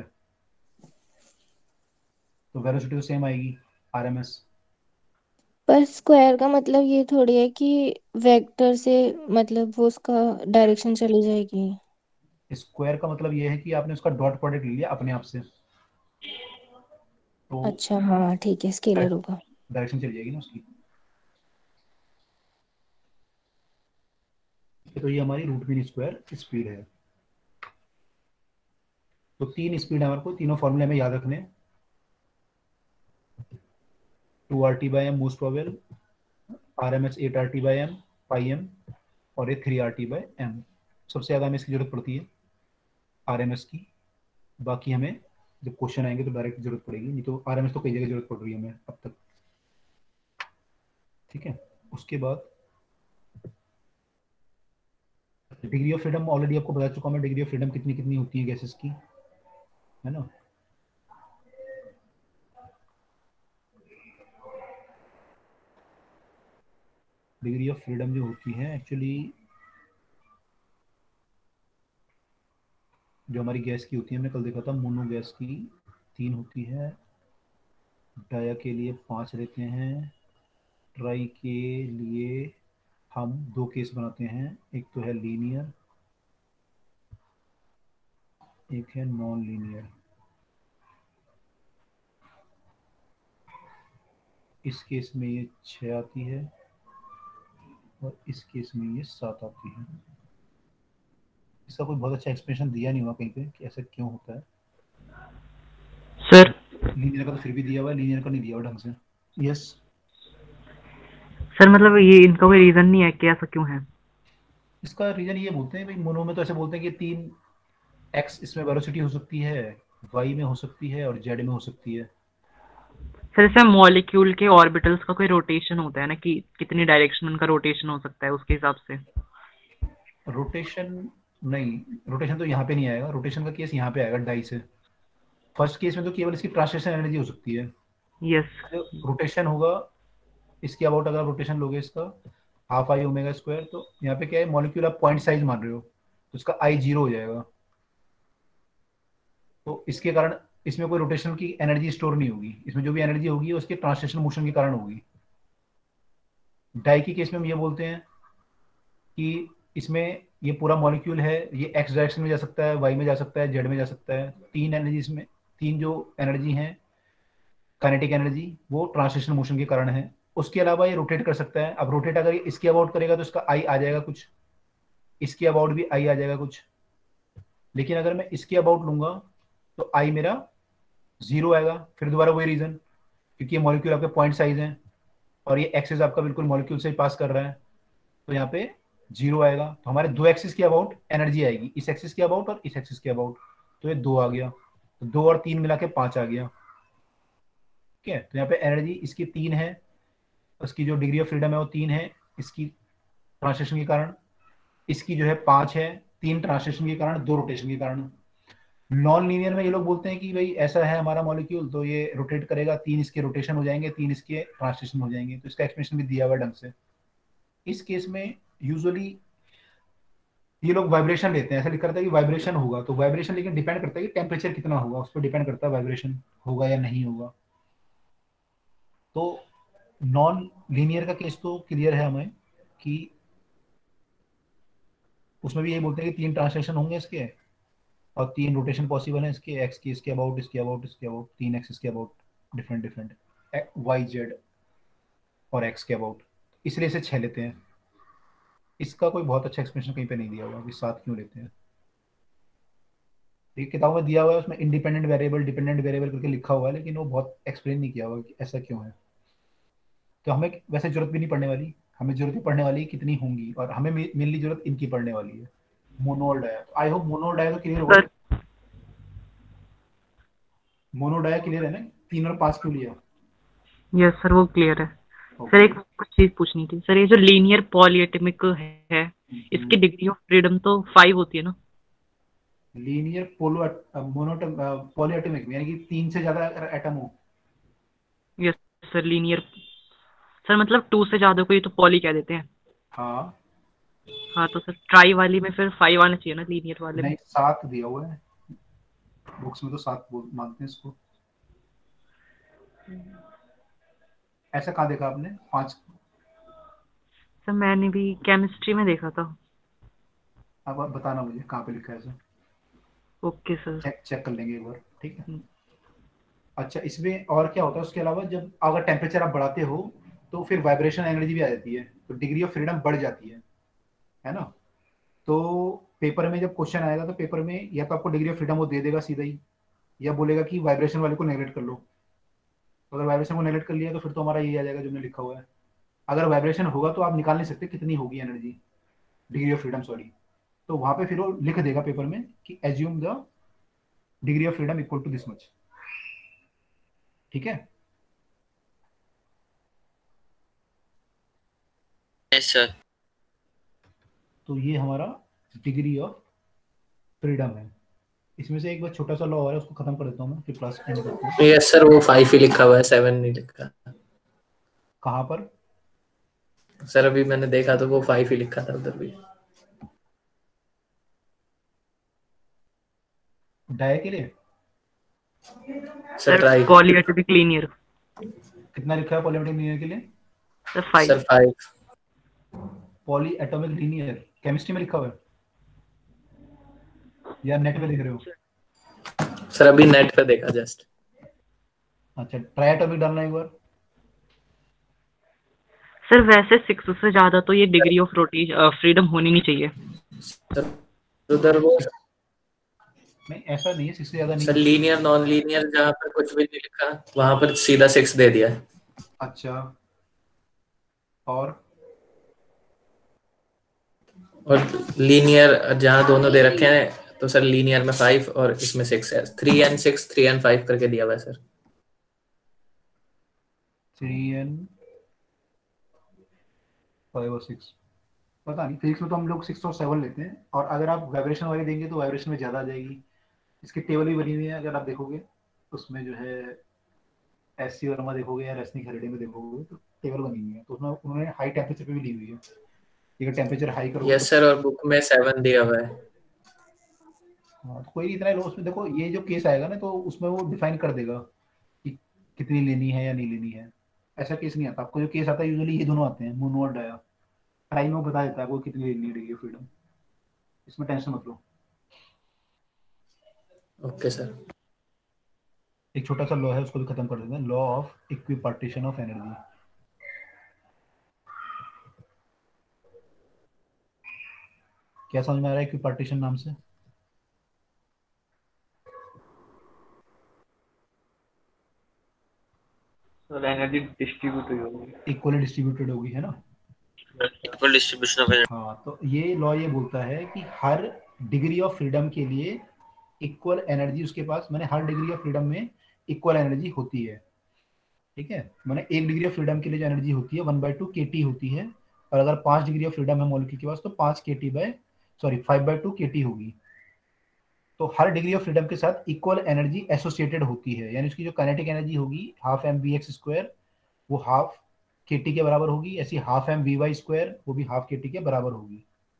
तो वेलोसिटी तो सेम आएगी आरएमएस। पर स्क्वायर का मतलब ये थोड़ी है कि वेक्टर से मतलब वो उसका डायरेक्शन चली जाएगी। स्क्वायर का मतलब ये है कि आपने उसका डॉट प्रोडक्ट ले लिया अपने आप से, तो अच्छा हाँ ठीक है, स्केलर होगा। डायरेक्शन चली जाएगी ना उसकी। तो ये हमारी रूट मीन स्क्वायर स्पीड है। तो तीन स्पीड है हमारे को, तीनों फॉर्मूले हमें याद रखने। Two R T by M most probable, R M H eight R T by M pi M, और ये three R T by M. सबसे ज़्यादा हमें इसकी जरूरत पड़ती है आर एम एस की। बाकी हमें जब क्वेश्चन आएंगे तो डायरेक्ट जरूरत पड़ेगी, नहीं तो आर एम एस तो कई जगह जरूरत पड़ रही है हमें अब तक। ठीक है, उसके बाद डिग्री ऑफ फ्रीडम ऑलरेडी आपको बता चुका हूं मैं, डिग्री ऑफ फ्रीडम कितनी कितनी होती है गैसेस की, है ना। डिग्री ऑफ फ्रीडम जो होती है एक्चुअली, जो हमारी गैस की होती है, हमने कल देखा था मोनो गैस की तीन होती है, डाया के लिए पांच रहते हैं, ट्राई के लिए हम दो केस बनाते हैं, एक तो है लीनियर, एक है नॉन लीनियर। इस केस में ये छः आती है और इस केस में ये सात आती है। इसका कोई बहुत अच्छा एक्सप्लेनेशन दिया नहीं हुआ कहीं पे कि ऐसा क्यों होता है। सर लीनियर का तो फिर भी दिया हुआ है, लीनियर का नहीं दिया हुआ ढंग से। यस सर मतलब ये इनका कोई रीजन नहीं है कि ऐसा क्यों है? इसका रीजन ये बोलते हैं भाई, मोनो में तो ऐसे बोलते हैं कि तीन एक्स इसमें वेलोसिटी हो सकती है, वाई में हो सकती है और जेड में हो सकती है। सर इसमें मॉलिक्यूल के ऑर्बिटल्स का कोई रोटेशन होता है ना, कि कितनी डायरेक्शन उनका रोटेशन हो सकता है उसके हिसाब से। रोटेशन नहीं, रोटेशन तो यहाँ पे नहीं आएगा, रोटेशन का केस यहाँ पे आएगा डाई से। फर्स्ट केस में तो केवल इसकी ट्रांसलेशन एनर्जी हो सकती है। यस रोटेशन होगा इसके अबाउट, अगर रोटेशन लोगे इसका हाफ आई ओमेगा स्क्वायर, तो यहाँ पे क्या है, मॉलिक्यूल आप पॉइंट साइज मान रहे हो तो इसका आई जीरो हो जाएगा, तो इसके कारण इसमें कोई रोटेशन की एनर्जी स्टोर नहीं होगी, इसमें जो भी एनर्जी होगी उसके ट्रांसलेशन मोशन के कारण होगी। डाई के केस में हम ये बोलते हैं कि इसमें ये पूरा मॉलिक्यूल है, ये एक्स डायरेक्शन में जा सकता है, वाई में जा सकता है, जेड में जा सकता है। तीन एनर्जी इसमें, तीन जो एनर्जी हैं काइनेटिक एनर्जी, वो ट्रांसलेशन मोशन के कारण है। उसके अलावा ये रोटेट कर सकता है। अब रोटेट अगर इसके अबाउट करेगा तो इसका आई आ जाएगा कुछ, इसके अबाउट भी आई आ जाएगा कुछ, लेकिन अगर मैं इसके अबाउट लूंगा तो आई मेरा जीरो आएगा। फिर दोबारा वही रीजन, क्योंकि ये मॉलिक्यूल आपके पॉइंट साइज हैं और ये एक्सिस आपका बिल्कुल मॉलिक्यूल से ही पास कर रहा है, तो यहाँ पे जीरो आएगा। तो हमारे दो एक्सिस के अबाउट एनर्जी आएगी, इस एक्सिस के अबाउट और इस एक्सिस के अबाउट, तो ये दो आ गया, तो दो और तीन मिला के पांच आ गया। ठीक है, तो यहाँ पे एनर्जी इसकी तीन है, उसकी जो डिग्री ऑफ फ्रीडम है वो तीन है इसकी ट्रांसलेशन के कारण, इसकी जो है पांच है, तीन ट्रांसलेशन के कारण, दो रोटेशन के कारण। नॉन लीनियर में ये लोग बोलते हैं कि भाई ऐसा है हमारा मॉलिक्यूल तो ये रोटेट करेगा, तीन इसके रोटेशन हो जाएंगे, तीन इसके ट्रांसलेशन हो जाएंगे, तो इसका एक्सप्लेनेशन भी दिया हुआ ढंग से। इस केस में यूजुअली ये लोग वाइब्रेशन लेते हैं, ऐसा लिखा रहता है कि वाइब्रेशन होगा, तो वाइब्रेशन लेकिन डिपेंड करता है कि टेम्परेचर कितना होगा, उस पर डिपेंड करता है वाइब्रेशन होगा या नहीं होगा। तो नॉन लीनियर का केस तो क्लियर है हमें कि उसमें भी यही बोलते हैं कि तीन ट्रांसलेशन होंगे इसके और तीन रोटेशन पॉसिबल है इसके, एक्स की इसके अबाउट, इसके अबाउट, इसके अबाउट, तीन एक्स इसके about different different, Y Z और एक्स के अबाउट, इसलिए इसे छह लेते हैं। इसका कोई बहुत अच्छा एक्सप्लेनेशन कहीं पे नहीं दिया हुआ कि सात क्यों लेते हैं। एक किताब में दिया हुआ है, उसमें इंडिपेंडेंट वेरिएबल डिपेंडेंट वेरिएबल करके लिखा हुआ है, लेकिन वो बहुत एक्सप्लेन नहीं किया हुआ कि ऐसा क्यों है। तो हमें वैसे जरूरत भी नहीं पड़ने वाली, हमें जरूरत पड़ने वाली कितनी होंगी, और हमें मेनली जरूरत इनकी पड़ने वाली है, मोनो और डाया। आई होप मोनो और डाया तो क्लियर होगा। मोनो डाया क्लियर है ना, तीन और पांच क्यों लिया? यस सर वो क्लियर है। सर एक कुछ चीज पूछनी थी सर, ये जो लीनियर पॉलीएटमिक है इसकी डिग्री ऑफ फ्रीडम तो फाइव होती है ना? लीनियर पोलो मोनोटम पॉलीएटॉमिक यानी कि तीन से ज्यादा एटम हो। Yes sir linear. सर मतलब टू से ज्यादा को ही तो पॉली कह देते हैं। हाँ हाँ तो सर ट्राई वाली में फिर फाइव आना चाहिए ना लीनियर वाले में। नहीं, सात दिया हुआ है बुक्स में, तो सात बोल मानते हैं इसको। ऐसा कहाँ देखा आपने पांच? सर मैंने भी केमिस्ट्री में देखा था। अब आप बताना मुझे कहाँ पे लिखा है ऐसा, ओके सर। चेक चेक कर लेंगे एक बार, ठीक है। हम्म। अच्छा, इसमें और क्या होता है उसके अलावा, जब अगर टेम्परेचर आप बढ़ाते हो तो फिर वाइब्रेशन एनर्जी भी आ जाती है, तो डिग्री ऑफ फ्रीडम बढ़ जाती है है ना। तो पेपर में जब क्वेश्चन आएगा तो पेपर में या तो आपको डिग्री ऑफ फ्रीडम वो दे देगा सीधा ही, या बोलेगा कि वाइब्रेशन वाले को नेगलेक्ट कर लो। तो अगर वाइब्रेशन को नेगलेक्ट कर लिया तो फिर तो हमारा यही आ जाएगा जो हमने लिखा हुआ है। अगर वाइब्रेशन होगा तो आप निकाल नहीं सकते कितनी होगी energy, degree of freedom sorry. तो वहां पे फिर वो लिख देगा पेपर में कि assume the degree of freedom equal to this much, ठीक है। Yes sir. तो ये हमारा डिग्री ऑफ फ्रीडम है। इसमें से एक बार छोटा सा लॉ है उसको खत्म कर देता हूँ मैं, फिर क्लास एंड करते हैं। यस सर वो फाइव ही लिखा हुआ है, सेवन नहीं लिखा। कहाँ पर? सर अभी मैंने देखा तो वो फाइव ही लिखा था उधर भी। डाई के लिए sir sir tri. Polyatomic linear. कितना लिखा है पॉलीएटॉमिक लीनियर के लिए? Sir five. Sir five. Poly atomic linear chemistry में लिखा हुआ है या नेट पे देख रहे हो? सर अभी नेट पे देखा जस्ट। अच्छा, ट्राई एटॉमिक डालना एक बार। सर वैसे सिक्स से ज्यादा तो ये डिग्री ऑफ रोटेशन फ्रीडम होनी नहीं चाहिए। सर उधर वो नहीं ऐसा नहीं है, सिक्स से ज्यादा नहीं सर है। लीनियर नॉन लीनियर जहाँ पर कुछ भी नहीं लिखा वहां पर सीधा सिक्स दे दिया है। अच्छा, और और लीनियर जहाँ दोनों दे रखे हैं तो सर लीनियर में फाइव और इसमें सिक्स है। Three and six three and five करके दिया हुआ है सर। थ्री एन फाइव और सिक्स, पता नहीं। फिजिक्स में तो हम लोग सिक्स और सेवन लेते हैं, और अगर आप वाइब्रेशन वाली देंगे तो वाइब्रेशन में ज़्यादा आ जाएगी। इसकी टेबल भी बनी हुई है, अगर आप देखोगे उसमें जो है एस सी वर्मा देखोगे या रश्मि खरेड़े में देखोगे तो टेबल बनी हुई है, तो उसमें उन्होंने हाई टेम्परेचर पे भी ली हुई है। अगर टेम्परेचर हाई करोगे तो यस सर और बुक में सेवन दिया हुआ है। हाँ, तो कोई नहीं, इतना ही लो। उसमें देखो ये जो केस आएगा ना तो उसमें वो डिफाइन कर देगा कि कितनी लेनी है या नहीं लेनी है। ऐसा केस नहीं आता आपको, जो केस आता है यूजुअली ये दोनों आते हैं, मोनो और डाया। ट्राई में वो बता देता है आपको कितनी लेनी है डिग्री ऑफ फ्रीडम, इसमें टेंशन मत लो। Okay sir. एक छोटा सा लॉ है उसको भी खत्म कर देते हैं, law of equipartition of energy. क्या समझ में आ रहा है इक्विपार्टीशन नाम से? सर एनर्जी डिस्ट्रीब्यूट हुई होगी। इक्वली डिस्ट्रीब्यूटेड होगी, है ना। Equal distribution of energy. हाँ, तो ये लॉ ये बोलता है कि हर डिग्री ऑफ फ्रीडम के लिए इक्वल एनर्जी उसके पास, मैंने हर डिग्री ऑफ फ्रीडम में इक्वल एनर्जी होती है, ठीक है। मैंने एक डिग्री ऑफ फ्रीडम के लिए जो एनर्जी होती है one by two K T होती है, और अगर पांच डिग्री ऑफ फ्रीडम है मॉलिक्यूल के पास तो पांच K T by sorry five by two K T होगी। तो हर डिग्री ऑफ फ्रीडम के साथ इक्वल एनर्जी एसोसिएटेड होती है, यानी उसकी जो काइनेटिक एनर्जी होगी half M V X square वो हाफ के टी के बराबर होगी, ऐसी half M V Y square वो भी हाफ के टी के बराबर होगी।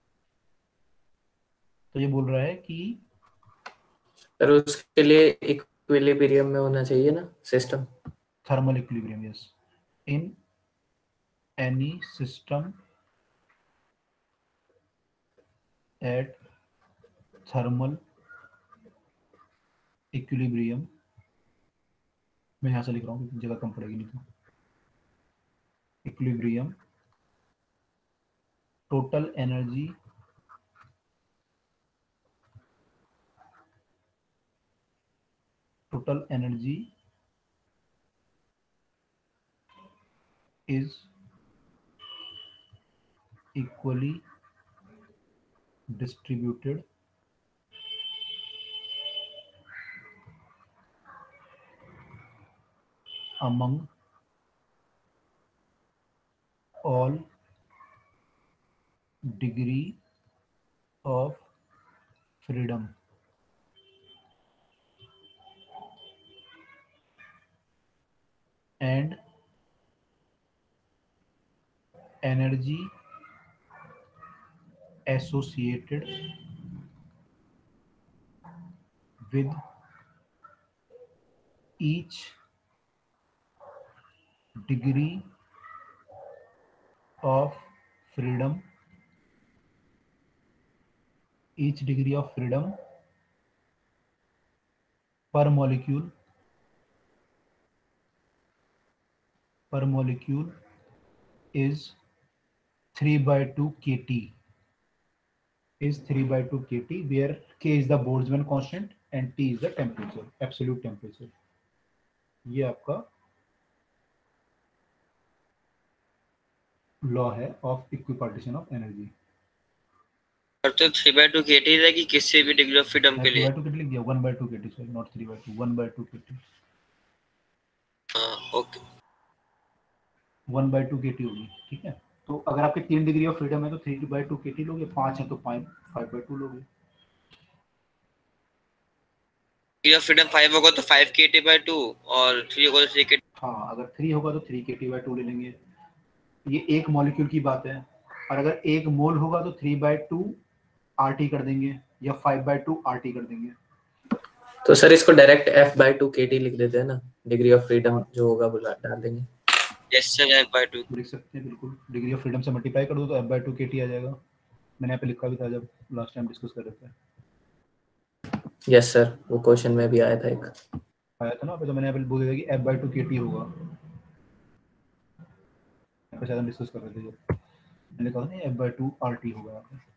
तो ये बोल रहा है कि सर उसके लिए इक्विलिब्रियम में होना चाहिए ना system. Thermal equilibrium, yes, in any system at thermal equilibrium. मैं यहाँ से लिख रहा हूँ, जगह कम पड़ेगी नहीं तो। Equilibrium total energy total energy is equally distributed among all degree of freedom। and energy associated with each degree of freedom each degree of freedom per molecule per molecule is three by two kT is three by two kT, where K is the Boltzmann constant and T is the temperature, absolute temperature. ये आपका law है of equipartition of energy. तो three by two K T रहेगी किसी भी degree of freedom के लिए। Three by two K लिख दिया, one by two K T, sorry not three by two, one by two K T. हाँ okay, one by two K T होगी, ठीक है। तो अगर आपके तीन डिग्री ऑफ फ्रीडम है तो three by two K T लोगे, पाँच है तो फाइव फाइव बाई टू लोगे। डिग्री ऑफ फ्रीडम फाइव होगा तो five K T by two और थ्री होगा तो थ्री के टी। हाँ, अगर थ्री होगा तो three K T by to ले लेंगे। ये एक मॉलिक्यूल की बात है, और अगर एक मोल होगा तो three by two R T कर देंगे या five by two R T कर देंगे। तो सर इसको direct F by two K T लिख देते हैं ना, डिग्री ऑफ फ्रीडम जो होगा वो डाल देंगे। Yes sir, F by two लिख सकते हैं बिल्कुल, डिग्री ऑफ फ्रीडम से मल्टीप्लाई कर दो तो F by two K T आ जाएगा। मैंने यहाँ पे लिखा भी था जब लास्ट टाइम डिस्कस कर रहे थे। यस सर, वो क्वेश्चन में भी आया था एक, आया था ना, तो मैंने यहाँ पे बोल दिया कि F by two K T होगा। यहाँ पे शायद हम डिस्कस कर रहे थे जब मैंने कहा ना F by two R T होगा यहाँ पे।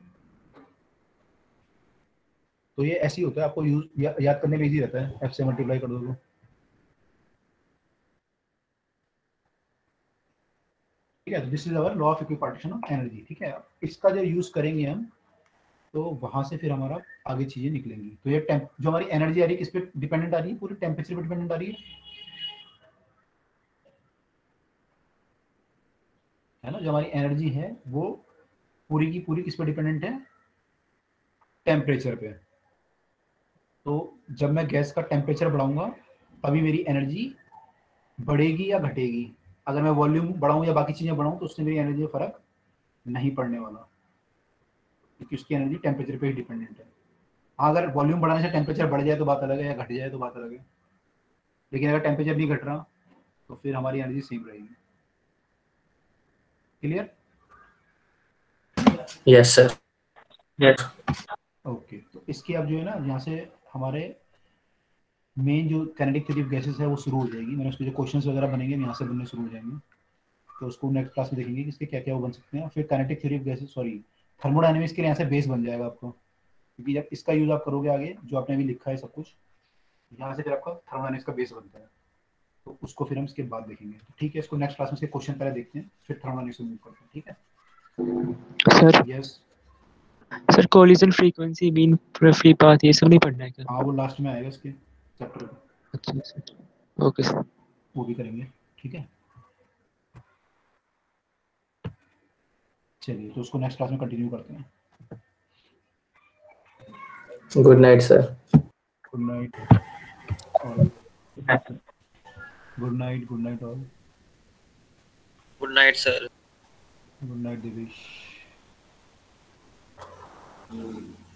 तो ये ऐसे ही होता है, आपको यूज या, याद करने में इजी रहता है, एफ से मल्टीप्लाई कर दो तो। ठीक है, तो this is our law of equipartition of energy. ठीक है, इसका जो यूज करेंगे हम तो वहां से फिर हमारा आगे चीजें निकलेंगी। तो ये टेम्प जो हमारी एनर्जी आ रही है किस पे डिपेंडेंट आ रही है, पूरे टेम्परेचर पे डिपेंडेंट आ रही है है ना। जो हमारी एनर्जी है वो पूरी की पूरी किस पे डिपेंडेंट है, टेम्परेचर पे। तो जब मैं गैस का टेम्परेचर बढ़ाऊंगा तभी मेरी एनर्जी बढ़ेगी या घटेगी। अगर मैं वॉल्यूम बढ़ाऊं या बाकी चीजें बढ़ाऊं तो उससे मेरी एनर्जी में फर्क नहीं पड़ने वाला, क्योंकि उसकी एनर्जी टेम्परेचर पे ही डिपेंडेंट है। हाँ, अगर वॉल्यूम बढ़ाने से टेम्परेचर बढ़ जाए तो बात अलग है, या घट जाए तो बात अलग है, लेकिन अगर टेम्परेचर नहीं घट रहा तो फिर हमारी एनर्जी सेम रहेगी। Clear? Yes sir. Yes okay, तो इसकी अब जो है ना यहाँ से हमारे मेन जो काइनेटिक थ्योरी ऑफ गैसेस है वो शुरू हो जाएगी। मैंने उसके जो क्वेश्चंस वगैरह बनेंगे यहाँ से बनने शुरू हो जाएंगे, तो उसको नेक्स्ट क्लास में देखेंगे कि इसके क्या क्या वो बन सकते हैं। फिर kinetic theory of gases sorry thermodynamics के लिए यहाँ से बेस बन जाएगा आपको, क्योंकि जब इसका यूज आप करोगे आगे जो आपने अभी लिखा है सब कुछ, यहाँ से फिर आपका थर्मोडायनेमिक्स का बेस बनता है। तो उसको फिर हम इसके बाद देखेंगे। तो ठीक है, इसको नेक्स्ट क्लास में इसके क्वेश्चन पहले देखते हैं, फिर थर्मोडायनेमिक्स में मूव करते हैं। ठीक है sir yes sir collision frequency mean free path ये सब नहीं पढ़ना है क्या? हाँ, वो लास्ट में आएगा इसके चैप्टर में। अच्छा सर, ओके सर। वो भी करेंगे। ठीक है, चलिए तो उसको नेक्स्ट क्लास में कंटिन्यू करते हैं। Good night sir. Good night all. Good night good night all. Good night sir. Good night Divesh.